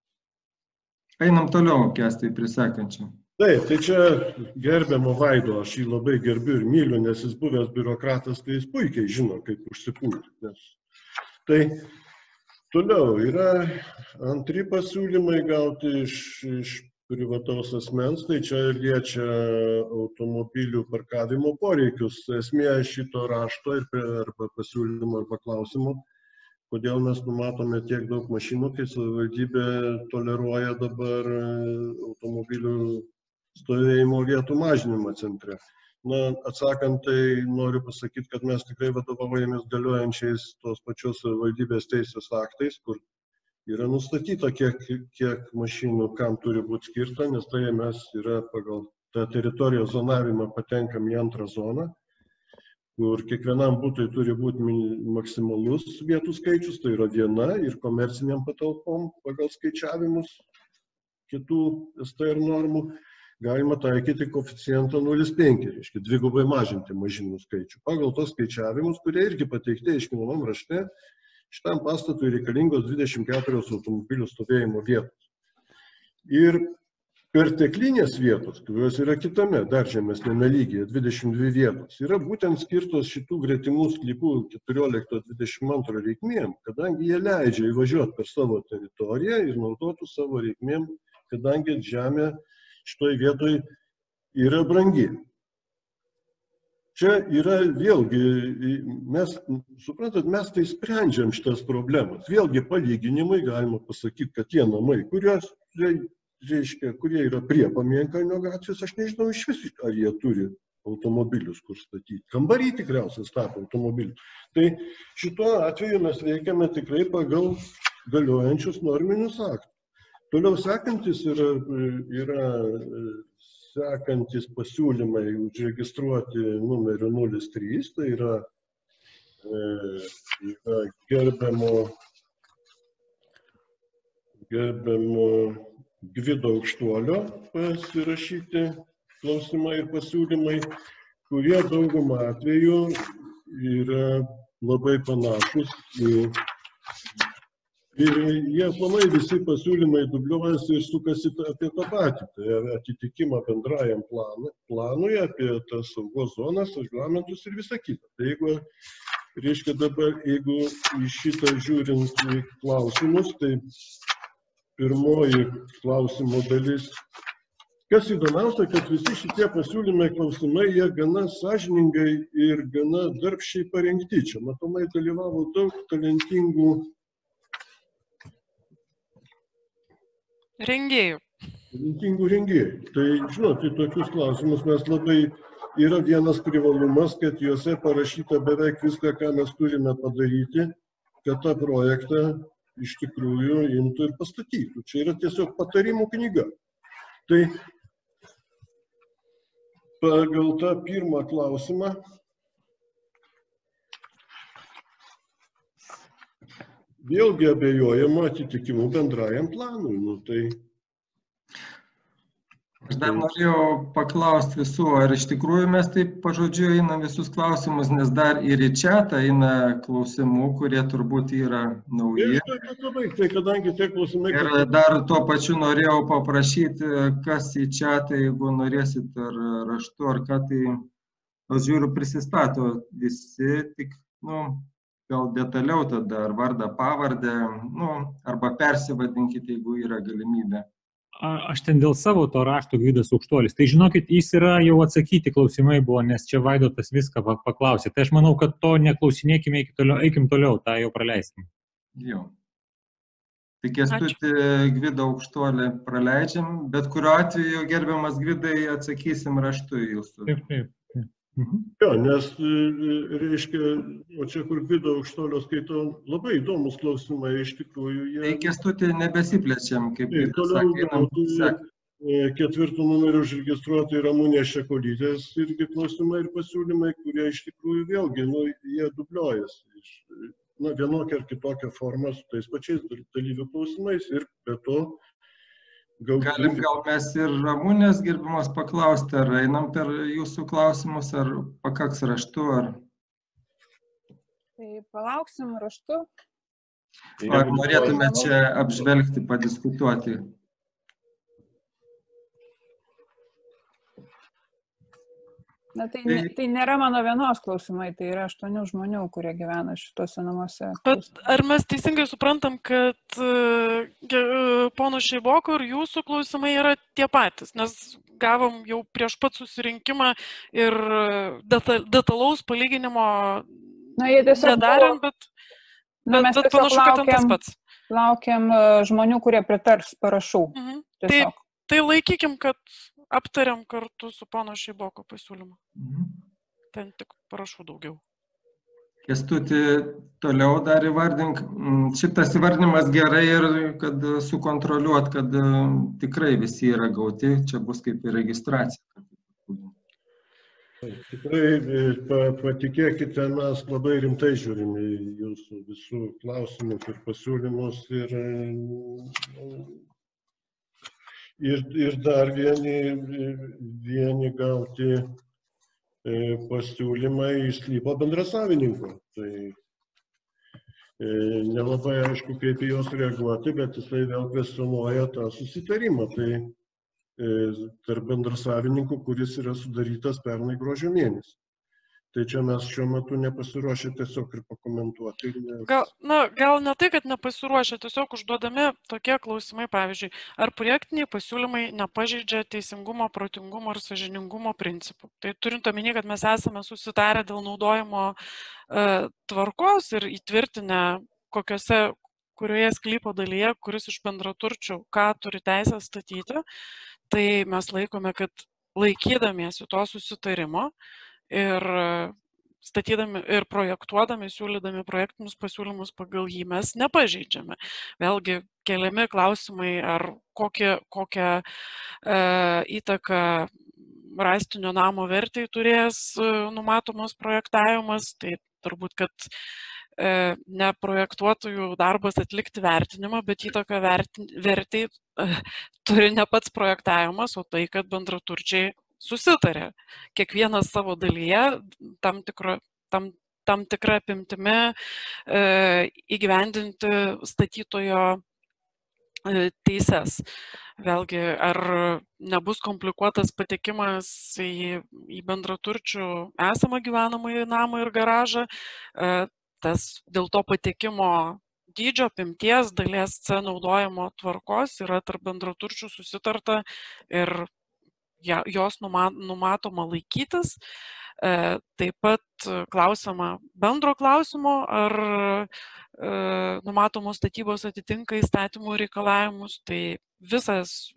Einam toliau, Kęstai, prie sekančio. Taip, tai čia gerbiamo Vaido, aš jį labai gerbiu ir myliu, nes jis buvęs biurokratas, tai jis puikiai žino, kaip užsipulti. Tai toliau yra antri pasiūlymai gauti iš privataus asmens, tai čia liečia automobilių parkavimo poreikius. Esmė šito rašto arba pasiūlymo arba klausimo, kodėl mes numatome tiek daug mašinų, kai savivaldybė toleruoja dabar automobilių stovėjimo vietų mažinimą centre. Na, atsakant, tai noriu pasakyti, kad mes tikrai vadovaujamės galiojančiais tos pačios savivaldybės teisės aktais, kur yra nustatyta, kiek mašinų kam turi būti skirta, nes tai mes yra pagal tą teritorijos zonavimą patenkam į antrą zoną, kur kiekvienam butui turi būti maksimalus vietų skaičius, tai yra viena ir komerciniam patalpom pagal skaičiavimus kitų STR normų galima taikyti koeficientą 0,5, reiškia dvigubai mažinti mašinų skaičių. Pagal tos skaičiavimus, kurie irgi pateikti aiškinamam rašte, šitam pastatui reikalingos 24 automobilių stovėjimo vietos. Ir perteklinės vietos, kurios yra kitame, dar žemesnėme lygyje, 22 vietos, yra būtent skirtos šitų gretimų sklypų 14-22 reikmėm, kadangi jie leidžia įvažiuoti per savo teritoriją ir naudotų savo reikmėm, kadangi žemė šitoj vietoj yra brangi. Čia yra vėlgi, suprantat, mes tai sprendžiam šitas problemas. Vėlgi palyginimai galima pasakyti, kad tie namai, kurie yra prie Pamėnkalnio gatvės, aš nežinau iš vis, ar jie turi automobilius, kur statyti. Kambarį tikriausiai stato automobilius. Tai šituo atveju mes veikiame tikrai pagal galiojančius norminius aktus. Toliau sekantis yra sekantis pasiūlymai užregistruoti numeriu 03, tai yra gerbiamo Gvido Aukštuolio pasirašyti klausimai ir pasiūlymai, kurie daugumą atveju yra labai panašus ir jie aplamai visi pasiūlymai dubliuojasi ir sukasi apie tą patį, tai atitikimą bendrajam planui, apie tas saugos zonas, reglamentus ir visą kitą. Tai jeigu, reiškia dabar, jeigu į šitą žiūrint į klausimus, tai pirmoji klausimo dalis. Kas įdomiausia, kad visi šitie pasiūlymai klausimai, jie gana sąžiningai ir gana darbščiai parengti. Čia matomai dalyvavo daug talentingų rengėjų. Tai, žinot, į tokius klausimus mes labai, yra vienas privalumas, kad juose parašyta beveik viską, ką mes turime padaryti, kad tą projektą iš tikrųjų imtų ir pastatytų. Čia yra tiesiog patarimų knyga. Tai pagal tą pirmą klausimą vėlgi abejojama atitikimu bendrajam planui. Tai... Aš dar norėjau paklausti visų, ar iš tikrųjų mes taip pažodžiu einam visus klausimus, nes dar ir į čiatą eina klausimų, kurie turbūt yra nauji. Tai kadangi tie klausimai... Ir dar tuo pačiu norėjau paprašyti, kas į čiatą, jeigu norėsit ar raštu, ar ką, tai aš žiūriu prisistato visi, tik, gal detaliau tada, ar vardą, pavardę, arba persivadinkite, jeigu yra galimybė. Aš ten dėl savo to rašto Gvidas Aukštuolis. Tai žinokit, jis yra jau atsakyti klausimai buvo, nes čia Vaidotas viską paklausė. Tai aš manau, kad to neklausinėkime, eikim toliau, tą jau praleiskim. Jo. Tai Kęstutį Gvidą Aukštuolį praleidžiam, bet kuriuo atveju, gerbiamas Gvidai, atsakysim raštu jūsų. Taip. Jo, nes, reiškia, o čia kur Gvido Aukštuolio skaitau, labai įdomus klausimai, iš tikrųjų. Tai Kęstutį nebesiplečiam, kaip sakė. Ketvirtų numerių užregistruoti Ramunė Šekolytės irgi klausimai ir pasiūlymai, kurie iš tikrųjų vėlgi, jie dubliuojasi. Vienokia ar kitokia forma su tais pačiais dalyvių klausimais ir be to Galim gal mes ir Ramunės gerbiamos paklausti, ar einam per jūsų klausimus, ar pakaks raštu, ar... Tai palauksim raštu. Ar norėtume čia apžvelgti, padiskutuoti? Na, tai nėra mano vienos klausimai, tai yra 8 žmonių, kurie gyvena šituose namuose. Bet ar mes teisingai suprantam, kad pono Šeiboko ir jūsų klausimai yra tie patys, nes gavom jau prieš pat susirinkimą ir detalaus palyginimo nedarėm, bet panašu, kad ten tas pats. Laukiam žmonių, kurie pritars parašų. Tai laikykim, kad aptariam kartu su pono Šeiboko pasiūlymu. Ten tik parašų daugiau. Kęstuti, toliau dar įvardink. Šitas įvardinimas gerai ir kad sukontroliuot, kad tikrai visi yra gauti, čia bus kaip ir registracija. Tikrai patikėkite, mes labai rimtai žiūrime į jūsų visų klausimus ir pasiūlymus ir dar vieni gauti pasiūlymai iš sklypo bendrasavininko. Tai nelabai aišku, kaip į juos reaguoti, bet jisai vėl kvestionuoja tą susitarimą. Tai tarp bendrasavininkų, kuris yra sudarytas pernai gruodžio mėnesį. Tai čia mes šiuo metu nepasiruošę tiesiog ir pakomentuoti. Gal ne tai, kad nepasiruošę, tiesiog užduodami tokie klausimai, pavyzdžiui, ar projektiniai pasiūlymai nepažeidžia teisingumo, protingumo ir sąžiningumo principų. Tai turint omeny, kad mes esame susitarę dėl naudojimo tvarkos ir įtvirtinę kurioje sklypo dalyje, kuris iš bendraturčių, ką turi teisę statyti, tai mes laikome, kad laikydamiesi to susitarimo ir statydami ir projektuodami, siūlydami projektinius pasiūlymus pagal jį mes nepažeidžiame. Vėlgi keliami klausimai, ar kokią įtaką rąstinio namo vertei turės numatomas projektavimas, tai turbūt, kad ne projektuotojų darbas atlikti vertinimą, bet įtaką vertei turi ne pats projektavimas, o tai, kad bendraturčiai susitarė. Kiekvienas savo dalyje tam tikrą apimtimi įgyvendinti statytojo teises. Vėlgi, ar nebus komplikuotas patekimas į bendraturčių esamą gyvenamąjį namą ir garažą, dėl to patekimo dydžio, apimties, dalies C naudojimo tvarkos yra tarp bendraturčių susitarta ir jos numatoma laikytis. Taip pat klausima bendro klausimo, ar numatomos statybos atitinka įstatymų reikalavimus. Tai visas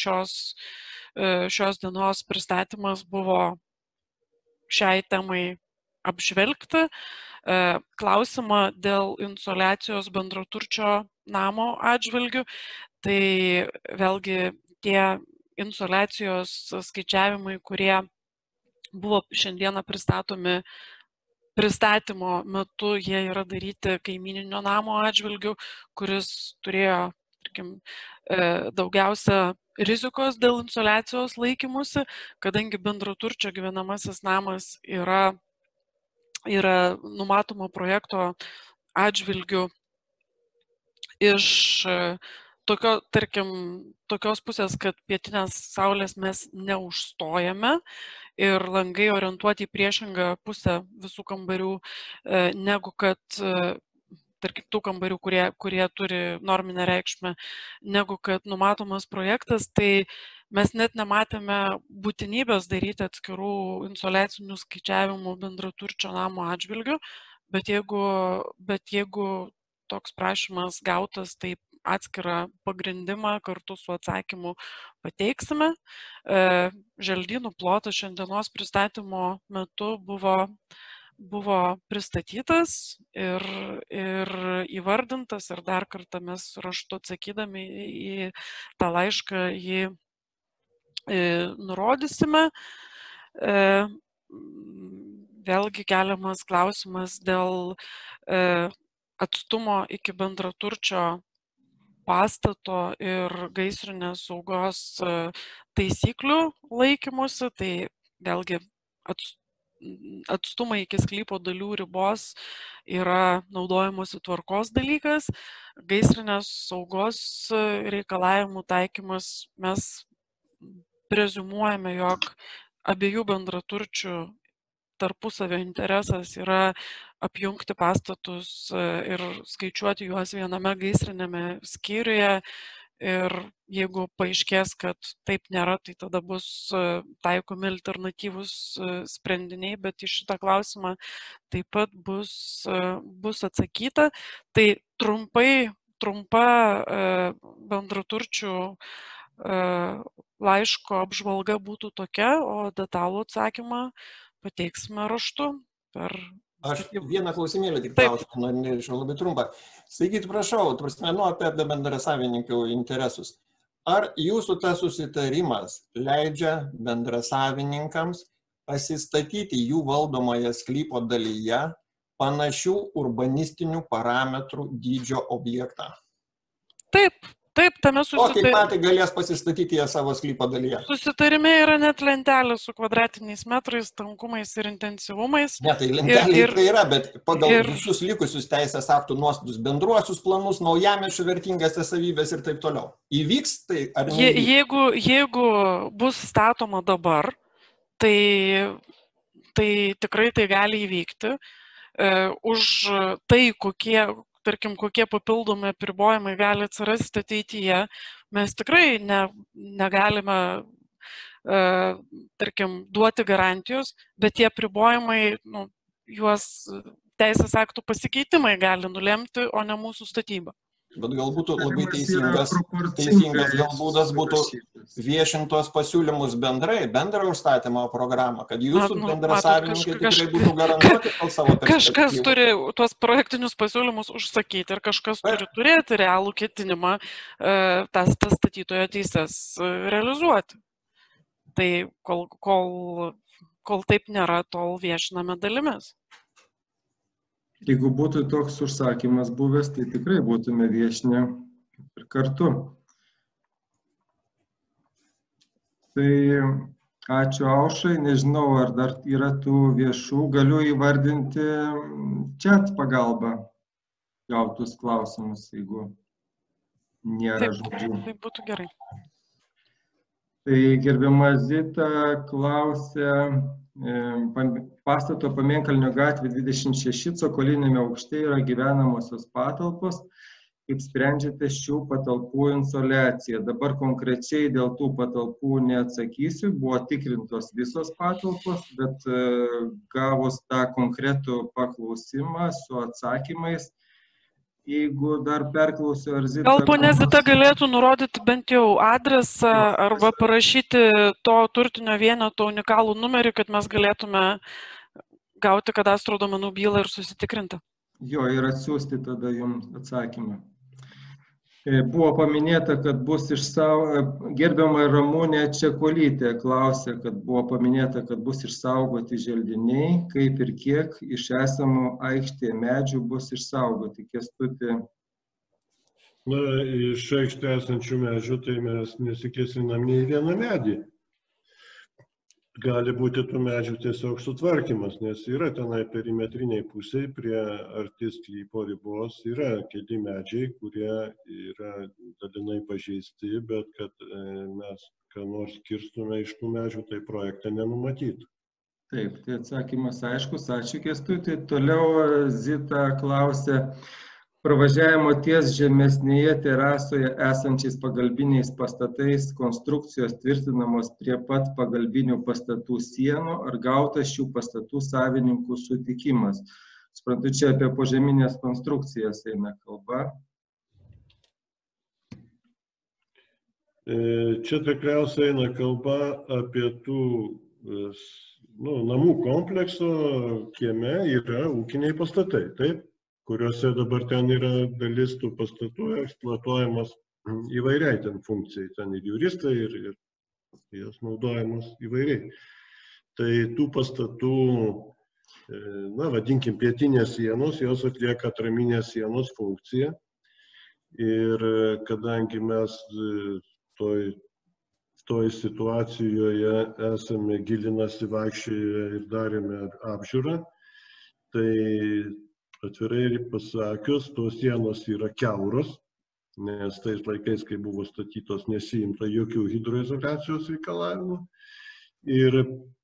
šios dienos pristatymas buvo šiai temai apžvelgti. Klausimą dėl insoliacijos bendraturčio namo atžvilgių, tai vėlgi tie insoliacijos skaičiavimai, kurie buvo šiandieną pristatomi pristatymo metu, jie yra daryti kaimyninio namo atžvilgių, kuris turėjo, tarkim, daugiausia rizikos dėl insoliacijos laikymusi, kadangi bendraturčio gyvenamasis namas yra numatoma projekto atžvilgių iš tokios pusės, kad pietinės saulės mes neužstojame ir langai orientuoti į priešingą pusę visų kambarių, negu kad, tarkim, tų kambarių, kurie turi norminę reikšmę, negu kad numatomas projektas, tai mes net nematėme būtinybės daryti atskirų insoliacinių skaičiavimų bendraturčio namo atžvilgių, bet jeigu toks prašymas gautas, tai atskirą pagrindimą kartu su atsakymu pateiksime. Želdynų plotas šiandienos pristatymo metu buvo pristatytas ir įvardintas, ir dar kartą mes raštu atsakydami į tą laišką jį nurodysime. Vėlgi keliamas klausimas dėl atstumo iki bendraturčio pastato ir gaisrinės saugos taisyklių laikymusi, tai vėlgi atstumai iki sklypo dalių ribos yra naudojimusi tvarkos dalykas, gaisrinės saugos reikalavimų taikymas mes preziumuojame, jog abiejų bendraturčių tarpusavio interesas yra apjungti pastatus ir skaičiuoti juos viename gaisrinėme skyriuje. Ir jeigu paaiškės, kad taip nėra, tai tada bus taikomi alternatyvūs sprendiniai, bet į šitą klausimą taip pat bus atsakyta. Tai trumpa bendraturčių laiško apžvalga būtų tokia, o detalų atsakymą pateiksime raštu per... Aš vieną klausimėlį tik klausimą, norėčiau labai trumpą. Sakykit, prašau, apie bendrasavininkų interesus. Ar jūsų tas susitarimas leidžia bendrasavininkams pasistatyti jų valdomoje sklypo dalyje panašių urbanistinių parametrų dydžio objektą? Taip, tame susitarime. O kaip patį galės pasistatyti jie savo sklypo dalyje? Susitarime yra net lentelė su kvadratiniais metrais, tankumais ir intensyvumais. Ne, tai lentelė tai yra, bet pagal visus likusius teisės aktų nuostatus, bendruosius planus, naujamiesčių vertingas savybės ir taip toliau. Įvyks tai ar ne? Jeigu bus statoma dabar, tai tikrai tai gali įvykti. Už tai, kokie papildomi apribojimai gali atsirasti ateityje, mes tikrai negalime, duoti garantijos, bet tie apribojimai, juos teisės aktų pasikeitimai gali nulemti, o ne mūsų statyba. Bet galbūt labai teisingas būdas būtų viešintos pasiūlymus bendrą užstatymo programą, kad jūsų bendrasavininkai tikrai būtų garantuoti dėl savo perspektyvų. Kažkas turi tuos projektinius pasiūlymus užsakyti ir kažkas turi turėti realų ketinimą tas statytojo teises realizuoti. Tai kol taip nėra, tol viešiname dalimis. Jeigu būtų toks užsakymas buvęs, tai tikrai būtume viešinę ir kartu. Tai ačiū Aušrai, nežinau, ar dar yra tų viešų, galiu įvardinti chat pagalbą gautus klausimus, jeigu nėra žodžių. Tai būtų gerai. Tai gerbiama Zita klausė, pastato Pamėnkalnio gatvė 26 cokolinėme aukšte yra gyvenamosios patalpos. Kaip sprendžiate šių patalpų insoliaciją? Dabar konkrečiai dėl tų patalpų neatsakysiu, buvo tikrintos visos patalpos, bet gavus tą konkretų paklausimą su atsakymais, jeigu dar perklausiu, ar Zita... Gal ponia Zita galėtų nurodyti bent jau adresą arba parašyti to turtinio vieneto unikalų numerį, kad mes galėtume gauti kadastro duomenų bylą ir susitikrinti? Jo, ir atsiųsti tada jums atsakymą. Buvo paminėta, kad bus gerbiama Ramunė Čekuolytė klausė, kad buvo paminėta, kad bus išsaugoti želdiniai, kaip ir kiek iš esamų aikštėje medžių bus išsaugoti. Kęstuti. Na, iš aikštėje esančių medžių tai mes nesikėsinam į vieną medį. Gali būti tų medžių tiesiog sutvarkymas, nes yra tenai perimetriniai pusiai prie arti sklypo ribos, yra keli medžiai, kurie yra dalinai pažeisti, bet kad mes ką nors kirstume iš tų medžių, tai projekte nenumatytų. Taip, tai atsakymas aiškus, ačiū Kęstuti. Toliau Zita klausė, pravažiavimo ties žemesnėje terasoje esančiais pagalbiniais pastatais konstrukcijos tvirtinamos prie pat pagalbinių pastatų sienų, ar gautas šių pastatų savininkų sutikimas? Suprantu, čia apie požeminės konstrukcijas eina kalba. Čia tikriausiai eina kalba apie tų namų komplekso kieme yra ūkiniai pastatai, taip? Kuriuose dabar ten yra dalis tų pastatų eksploatuojamos įvairiai ten funkcijai, ten ir juristai, ir jos naudojamos įvairiai. Tai tų pastatų, vadinkim, pietinės sienos, jos atlieka atraminės sienos funkciją. Ir kadangi mes toj situacijoje esame gilinasi, vaikščioje ir darėme apžiūrą, tai atvirai pasakius, tos sienos yra kiauros, nes tais laikais, kai buvo statytos, nesiimta jokių hidroizoliacijos reikalavimų. Ir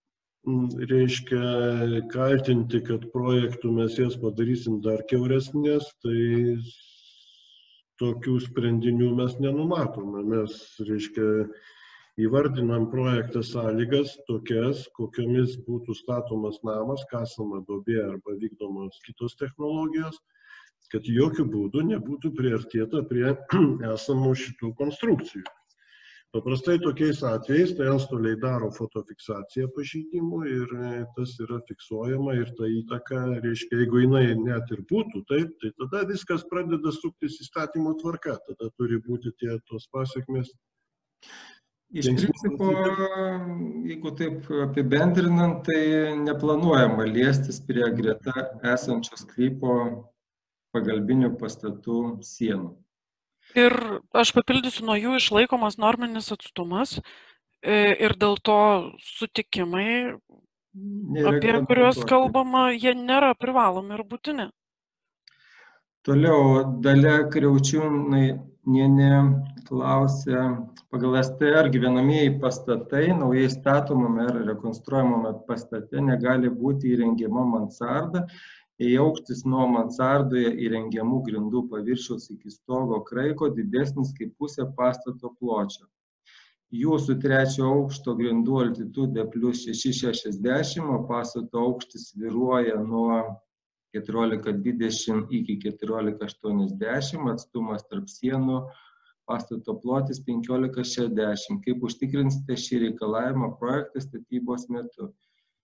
reiškia kaltinti, kad projektų mes jas padarysim dar kiauresnės, tai tokių sprendinių mes nenumatome. Mes, reiškia, įvardinam projektą sąlygas tokias, kokiomis būtų statomas namas, kasama duobė arba vykdomos kitos technologijos, kad jokių būdų nebūtų priartėta prie esamų šitų konstrukcijų. Paprastai tokiais atvejais tai antstoliai daro fotofiksaciją pažeidimų ir tas yra fiksuojama ir ta įtaka, reiškia, jeigu jinai net ir būtų, taip, tai tada viskas pradeda suktis įstatymo tvarka, tada turi būti tos pasiekmės. Iš principo, jeigu taip apibendrinant, tai neplanuojama liestis prie greta esančio sklypo pagalbinių pastatų sienų. Ir aš papildysiu, nuo jų išlaikomas norminis atstumas ir dėl to sutikimai, apie kuriuos kalbama, jie nėra privalomi ir būtini. Toliau Dalia Kriaučiūnienė klausė, pagal STR gyvenamieji pastatai naujai statomame ar rekonstruojamame pastate negali būti įrengiama mansarda, jei aukštis nuo mansardoje įrengiamų grindų paviršiaus iki stogo kraiko didesnis kaip pusė pastato pločio. Jūsų trečio aukšto grindų altitudė plus 6,60, o pastato aukštis svyruoja nuo 14,20 iki 14,80, atstumas tarp sienų, pastato plotis 15,60. Kaip užtikrinsite šį reikalavimą projektą statybos metu?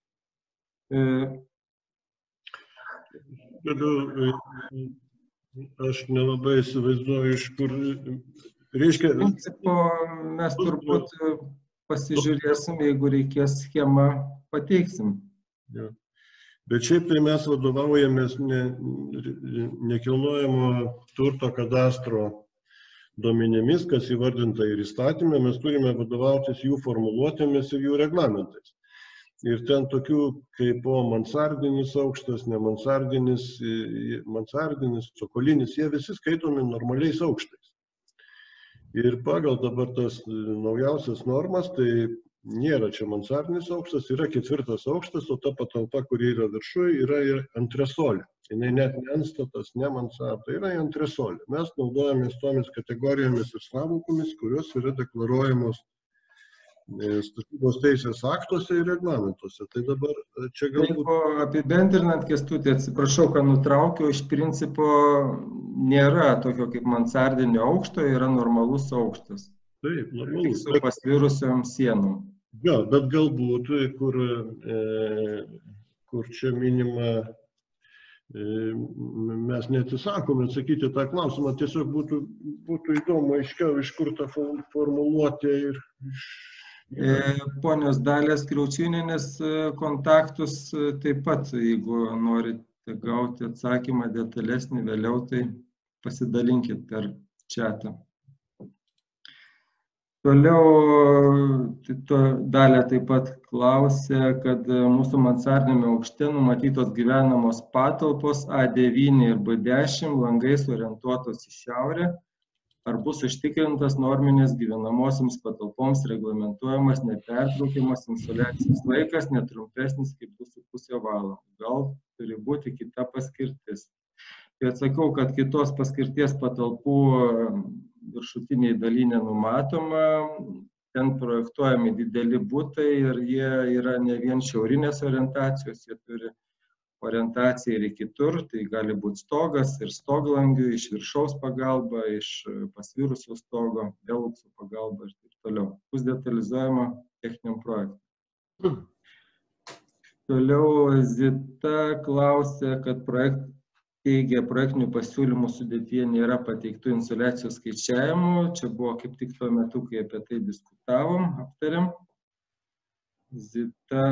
Aš nelabai įsivaizduoju, iš kur, reiškia... Principo, mes turbūt pasižiūrėsim, jeigu reikės schemą, pateiksim. Ja. Bet šiaip tai mes vadovaujamės nekilnojamo turto kadastro duomenimis, kas įvardinta ir įstatymė, mes turime vadovautis jų formuluotėmis ir jų reglamentais. Ir ten tokių kaip mansardinis aukštas, ne mansardinis, cokolinis, jie visi skaitomi normaliais aukštais. Ir pagal dabar tas naujausias normas, tai nėra čia mansardinis aukštas, yra 4 aukštas, o ta patalpa, kuri yra viršuje, yra ir antresolė. Jis net ne antstatas, ne mansarda, yra antresolė. Mes naudojamės tomis kategorijomis ir sąvokomis, kurios yra deklaruojamos statybos teisės aktuose ir reglamentuose. Tai dabar čia galbūt... Jeigu apibendrinant, Kęstutį, atsiprašau, kad nutraukiau, iš principo nėra tokio kaip mansardinio aukšto, yra normalus aukštas. Taip, normalus. Su pasvirusiom sienom. Ja, bet galbūt, kur čia minima, mes neatsisakome atsakyti tą klausimą, tiesiog būtų įdomu aiškiau, iš kur ta formuluotė ir iš... Ponios Dalės Kriaučiūnienės kontaktus taip pat, jeigu norite gauti atsakymą detalesnį vėliau, tai pasidalinkit per chatą. Toliau Dalė taip pat klausė, kad mūsų mansardiniame aukšte numatytos gyvenamos patalpos A9 ir B10 langais orientuotos į šiaurę. Ar bus užtikrintas norminis gyvenamosiams patalpoms reglamentuojamas nepertraukiamas insoliacijos laikas netrumpesnis kaip 2,5 valandos. Gal turi būti kita paskirtis. Tai atsakau, kad kitos paskirties patalpų viršutiniai daly nenumatoma. Ten projektuojami dideli butai ir jie yra ne vien šiaurinės orientacijos, jie turi orientacija ir kitur, tai gali būti stogas ir stoglangių, iš viršaus pagalba, iš pasvirusio stogo, vėluksų pagalba ir taip toliau. Bus detalizuojama techniniam projektui. Toliau Zita klausė, kad teigia projektinių pasiūlymų sudėtyje nėra pateiktų insoliacijos skaičiavimų. Čia buvo kaip tik tuo metu, kai apie tai diskutavom, aptarėm. Zita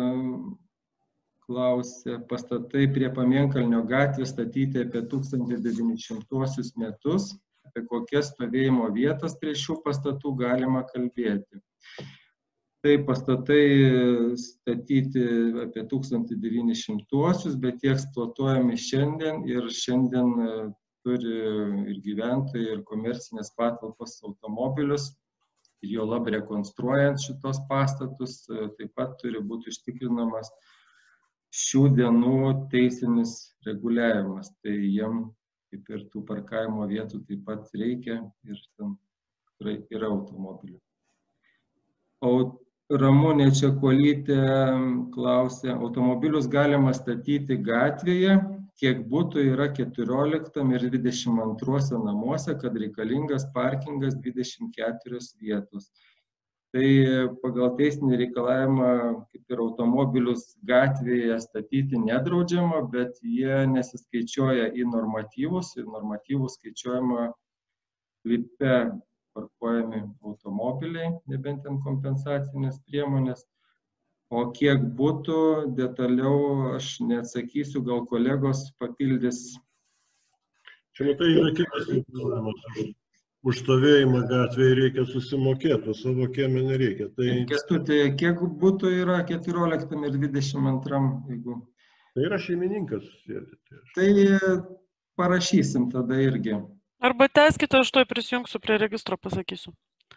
klausė, pastatai prie Pamėnkalnio gatvės statyti apie 1900 metus, apie kokias stovėjimo vietas prie šių pastatų galima kalbėti. Tai pastatai statyti apie 1900-uosius, bet jie eksploatuojami šiandien ir šiandien turi ir gyventojai, ir komercinės patalpos automobilius. ir jo lab rekonstruojant šitos pastatus, taip pat turi būti užtikrinamas šių dienų teisinis reguliavimas. Tai jiem, kaip ir tų parkavimo vietų, taip pat reikia ir ten tikrai yra automobilių. O Ramunė Čekuolytė klausė, automobilius galima statyti gatvėje, kiek būtų yra 14 ir 22 namuose, kad reikalingas parkingas 24 vietos. Tai pagal teisinį reikalavimą, kaip ir automobilius gatvėje statyti nedraudžiama, bet jie nesiskaičiuoja į normatyvus, ir normatyvus skaičiuojama sklype parkuojami automobiliai, nebent ten kompensacinės priemonės. O kiek būtų, detaliau aš neatsakysiu, gal kolegos papildys. Čia matai, yra kitas reikalavimas. Už stovėjimą gatvėje reikia susimokėti, o savo kieme nereikia. Kęstuti, kiek būtų yra 14 ir 22, jeigu... Tai yra šeimininkas sėdi. Tai parašysim tada irgi. Arba tęskite, aš toj prisijungsiu prie registro, pasakysiu.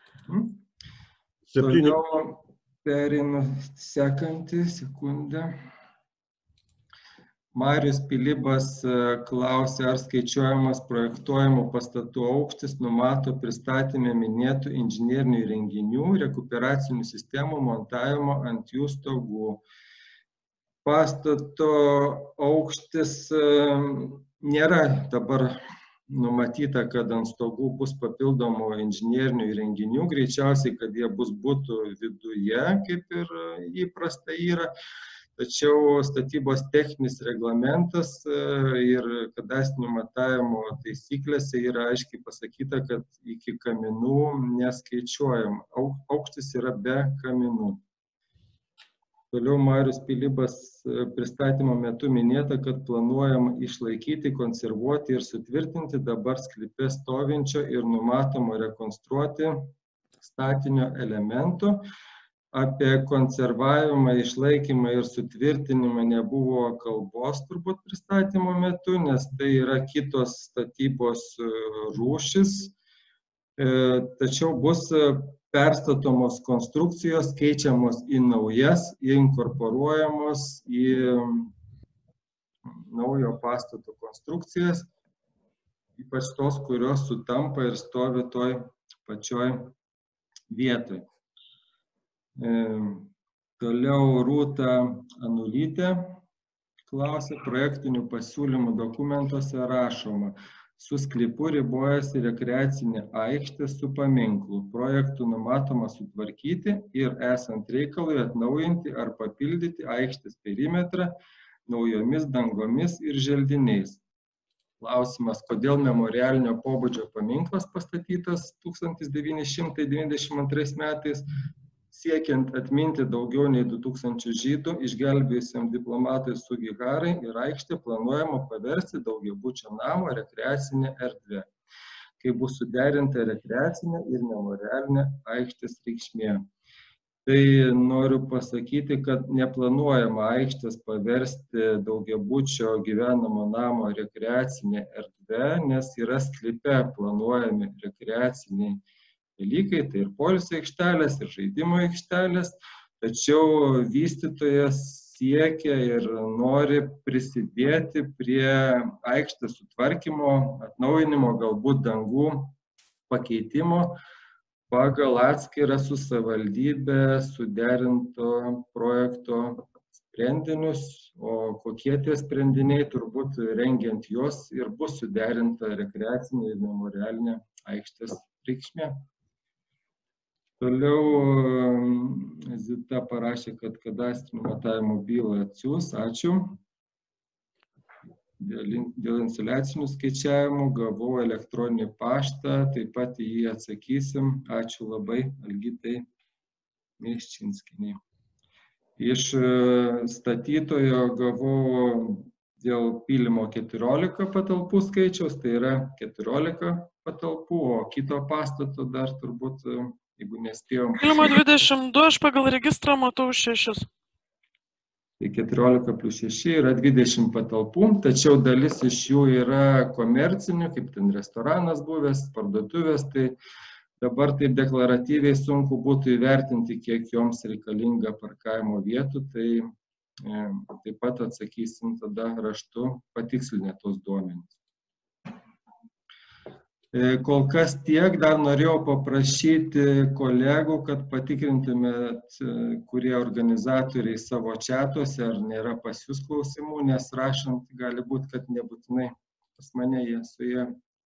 Toliau perinu sekantį sekundę. Marius Pilibas klausė, ar skaičiuojamas projektuojamų pastatų aukštis numato pristatymę minėtų inžinierinių įrenginių, rekuperacinių sistemų montavimo ant jų stogų. Pastato aukštis nėra dabar numatyta, kad ant stogų bus papildomų inžinierinių įrenginių, greičiausiai, kad jie bus būtų viduje, kaip ir įprasta yra. Tačiau statybos techninis reglamentas ir kadastrinių matavimo taisyklėse yra aiškiai pasakyta, kad iki kaminų neskaičiuojama. Aukštis yra be kaminų. Toliau Marius Pilibas pristatymo metu minėta, kad planuojama išlaikyti, konservuoti ir sutvirtinti dabar sklype stovinčio ir numatoma rekonstruoti statinio elementų. Apie konservavimą, išlaikymą ir sutvirtinimą nebuvo kalbos turbūt pristatymo metu, nes tai yra kitos statybos rūšis. Tačiau bus perstatomos konstrukcijos, keičiamos į naujas, inkorporuojamos į naujo pastato konstrukcijas, ypač tos, kurios sutampa ir stovi toj pačioj vietoj. Toliau Rūta Anulytė klausė, projektinių pasiūlymų dokumentuose rašoma, su sklypu ribojasi rekreacinė aikštė su paminklu. Projektų numatoma sutvarkyti ir esant reikalui atnaujinti ar papildyti aikštės perimetrą naujomis dangomis ir želdiniais. Klausimas, kodėl memorialinio pobūdžio paminklas pastatytas 1992 metais, siekiant atminti daugiau nei 2000 žydų, išgelbėjusiam diplomatui Sugiharai, ir aikštė planuojama paversti daugiabučio namo rekreacinę erdvę, kai bus suderinta rekreacinė ir memorialinė aikštės reikšmė. Tai noriu pasakyti, kad neplanuojama aikštės paversti daugiabučio gyvenamo namo rekreacinė erdvė, nes yra sklype planuojami rekreaciniai dalykai, tai ir poilsio aikštelės, ir žaidimo aikštelės, tačiau vystytojas siekia ir nori prisidėti prie aikštės sutvarkymo, atnaujinimo, galbūt dangų pakeitimo pagal atskirą su savivaldybė suderinto projekto sprendinius, o kokie tie sprendiniai, turbūt rengiant juos ir bus suderinta rekreacinė ir memorialinė aikštės reikšmė. Toliau Zita parašė, kad kadastrinių matavimo bylą atsiųs. Ačiū. Dėl insoliacinių skaičiavimų gavau elektroninį paštą, taip pat į jį atsakysim. Ačiū labai Algitai Miščinskienei. Iš statytojo gavau dėl pylimo 14 patalpų skaičiaus, tai yra 14 patalpų, o kito pastato dar turbūt, jeigu nespėjom. Pylimo 22, aš pagal registrą matau 6. Tai 14 plus 6 yra 20 patalpų, tačiau dalis iš jų yra komercinių, kaip ten restoranas buvęs, parduotuvės, tai dabar taip deklaratyviai sunku būtų įvertinti, kiek joms reikalinga parkavimo vietų, tai taip pat atsakysim tada raštu patikslinę tos duomenys. Kol kas tiek, dar norėjau paprašyti kolegų, kad patikrintumėt, kurie organizatoriai savo čatuose, ar nėra pas jūs klausimų, nes rašant gali būti, kad nebūtinai pas mane jie suėjo.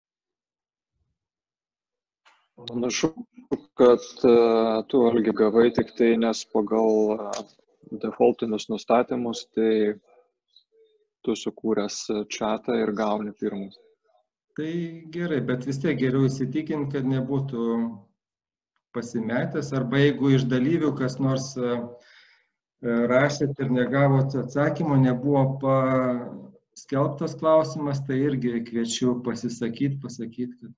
Panašu, kad tu, Algi, gavai tik tai, nes pagal defaultinius nustatymus, tai tu sukūręs čatą ir gauni pirmus. Tai gerai, bet vis tiek geriau įsitikinti, kad nebūtų pasimetęs, arba jeigu iš dalyvių kas nors rašėt ir negavot atsakymo, nebuvo paskelbtas klausimas, tai irgi kviečiu pasakyti, kad...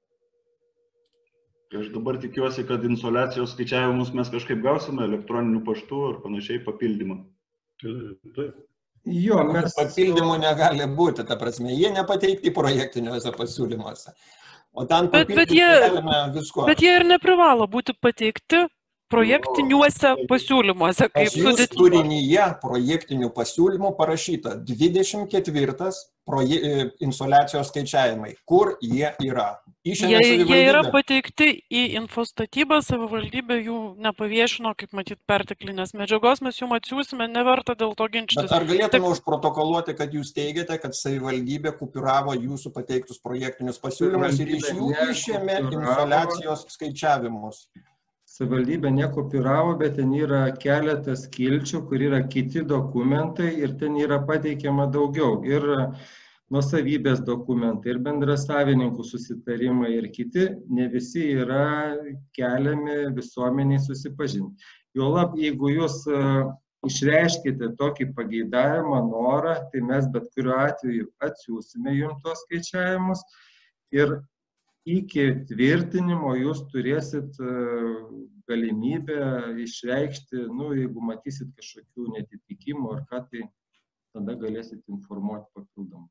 Aš dabar tikiuosi, kad insoliacijos skaičiavimus mes kažkaip gausime elektroniniu paštu ar panašiai papildymą. Taip. Jo, mes... Papildymų negali būti, ta prasme, jie nepateikti projektiniuose pasiūlymuose. O ten papildyti galime visko. Bet jie ir neprivalo būti pateikti projektiniuose pasiūlymuose. Pas jūs turinyje projektinių pasiūlymų parašyta 24 insoliacijos skaičiavimai. Kur jie yra? Jie yra pateikti į infostatybą, savivaldybė jų nepaviešino, kaip matyt, perteklinės medžiagos, mes jums atsiūsime, neverta dėl to ginčytis. Bet ar galėtume užprotokoluoti, kad jūs teigiate, kad savivaldybė kupiravo jūsų pateiktus projektinius pasiūlymus ir iš jų išėmė insoliacijos skaičiavimus? Savivaldybė nekopiravo, bet ten yra keletas skilčių, kur yra kiti dokumentai ir ten yra pateikiama daugiau. Ir nuosavybės dokumentai, ir bendrasavininkų susitarimai, ir kiti, ne visi yra keliami visuomeniai susipažinti. Juolab, jeigu jūs išreiškite tokį pageidavimą, norą, tai mes bet kuriuo atveju atsiųsime jums tos skaičiavimus ir iki tvirtinimo jūs turėsit galimybę išreikšti, jeigu matysit kažkokių netitikimų ar ką, tai tada galėsit informuoti papildomai.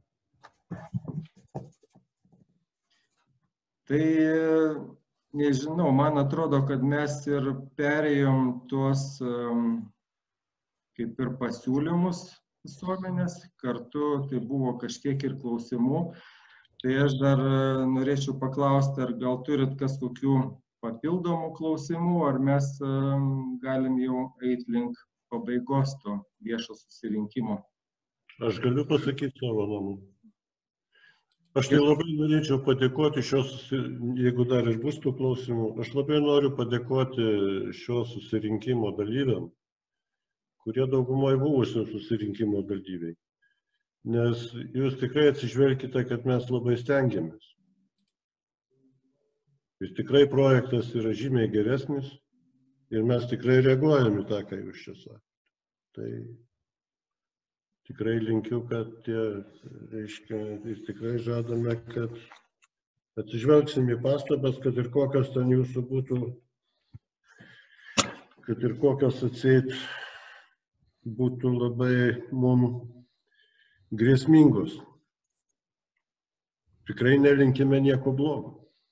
Tai nežinau, man atrodo, kad mes ir perėjom tuos kaip ir pasiūlymus visuomenės, kartu tai buvo kažkiek ir klausimų. Tai aš dar norėčiau paklausti, ar gal turit kažkokių papildomų klausimų, ar mes galim jau eiti link pabaigos to viešo susirinkimo. Aš galiu pasakyti savo nuomonę. Aš tai labai norėčiau padėkoti jeigu dar ir bus tų klausimų, aš labai noriu padėkoti šio susirinkimo dalyviam, kurie daugumoje buvusių susirinkimo dalyviai. Nes jūs tikrai atsižvelkite, kad mes labai stengiamės. Ir tikrai projektas yra žymiai geresnis ir mes tikrai reaguojame į tą, ką jūs čia sakėte. Tai tikrai linkiu, kad ir tikrai žadame, kad atsižvelgsim į pastabas, kad ir kokios ten jūsų būtų, kad ir kokios atseit būtų labai mums grėsmingos. Tikrai nelinkime nieko blogo.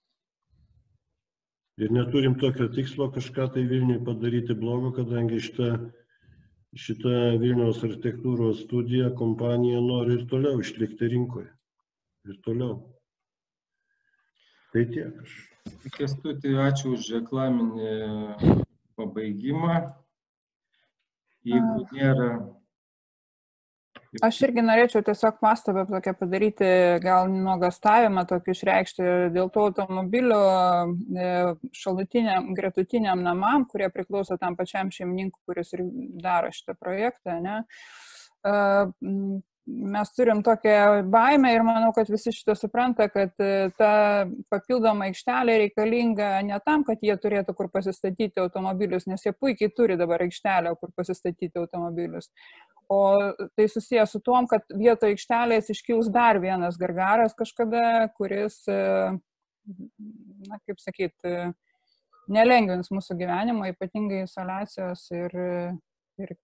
Ir neturim tokio tikslo kažką tai Vilniui padaryti blogo, kadangi šita Vilniaus architektūros studija kompanija nori ir toliau išlikti rinkoje. Ir toliau. Tai tiek. Kęstuti, ačiū už reklaminį pabaigimą. Jeigu nėra... Aš irgi norėčiau tiesiog pastabą tokią padaryti, gal nuogastavimą tokį išreikšti dėl to automobilių šalutiniam, gretutiniam namam, kurie priklauso tam pačiam šeimininkui, kuris ir daro šitą projektą. Ne? Mes turim tokią baimę ir manau, kad visi šitą supranta, kad ta papildoma aikštelė reikalinga ne tam, kad jie turėtų kur pasistatyti automobilius, nes jie puikiai turi dabar aikštelę, kur pasistatyti automobilius. O tai susijęs su tuom, kad vieto aikštelės iškils dar vienas gargaras kažkada, kuris, kaip sakyt, nelengvins mūsų gyvenimo, ypatingai izoliacijos ir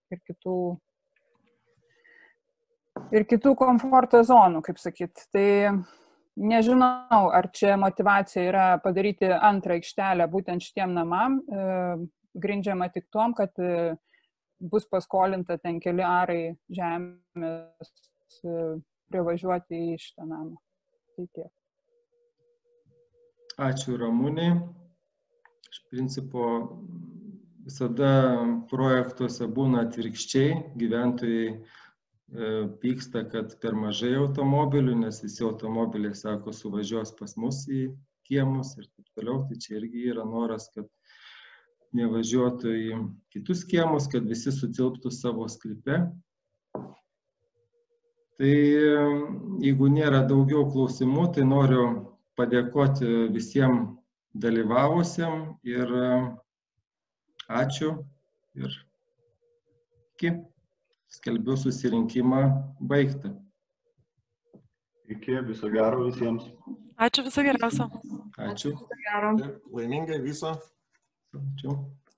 kitų komforto zonų, kaip sakyt. Tai Nežinau, ar čia motivacija yra padaryti antrą aikštelę būtent šitiem namam, grindžiama tik tom, kad bus paskolinta ten keli arai žemės privažiuoti į šitą namą. Tai tiek. Ačiū Ramūnei. Iš principo visada projektuose būna atvirkščiai, gyventojai pyksta, kad per mažai automobilių, nes visi automobiliai, sako, suvažiuos pas mus į kiemus ir taip toliau. Tai čia irgi yra noras, kad nevažiuotų į kitus kiemus, kad visi sutilptų savo sklype. Tai jeigu nėra daugiau klausimų, tai noriu padėkoti visiems dalyvavusiem ir ačiū ir iki. Skelbiu susirinkimą baigtą. Iki, viso gero visiems. Ačiū, viso geriausio. Ačiū. Laimingai viso. Ačiū.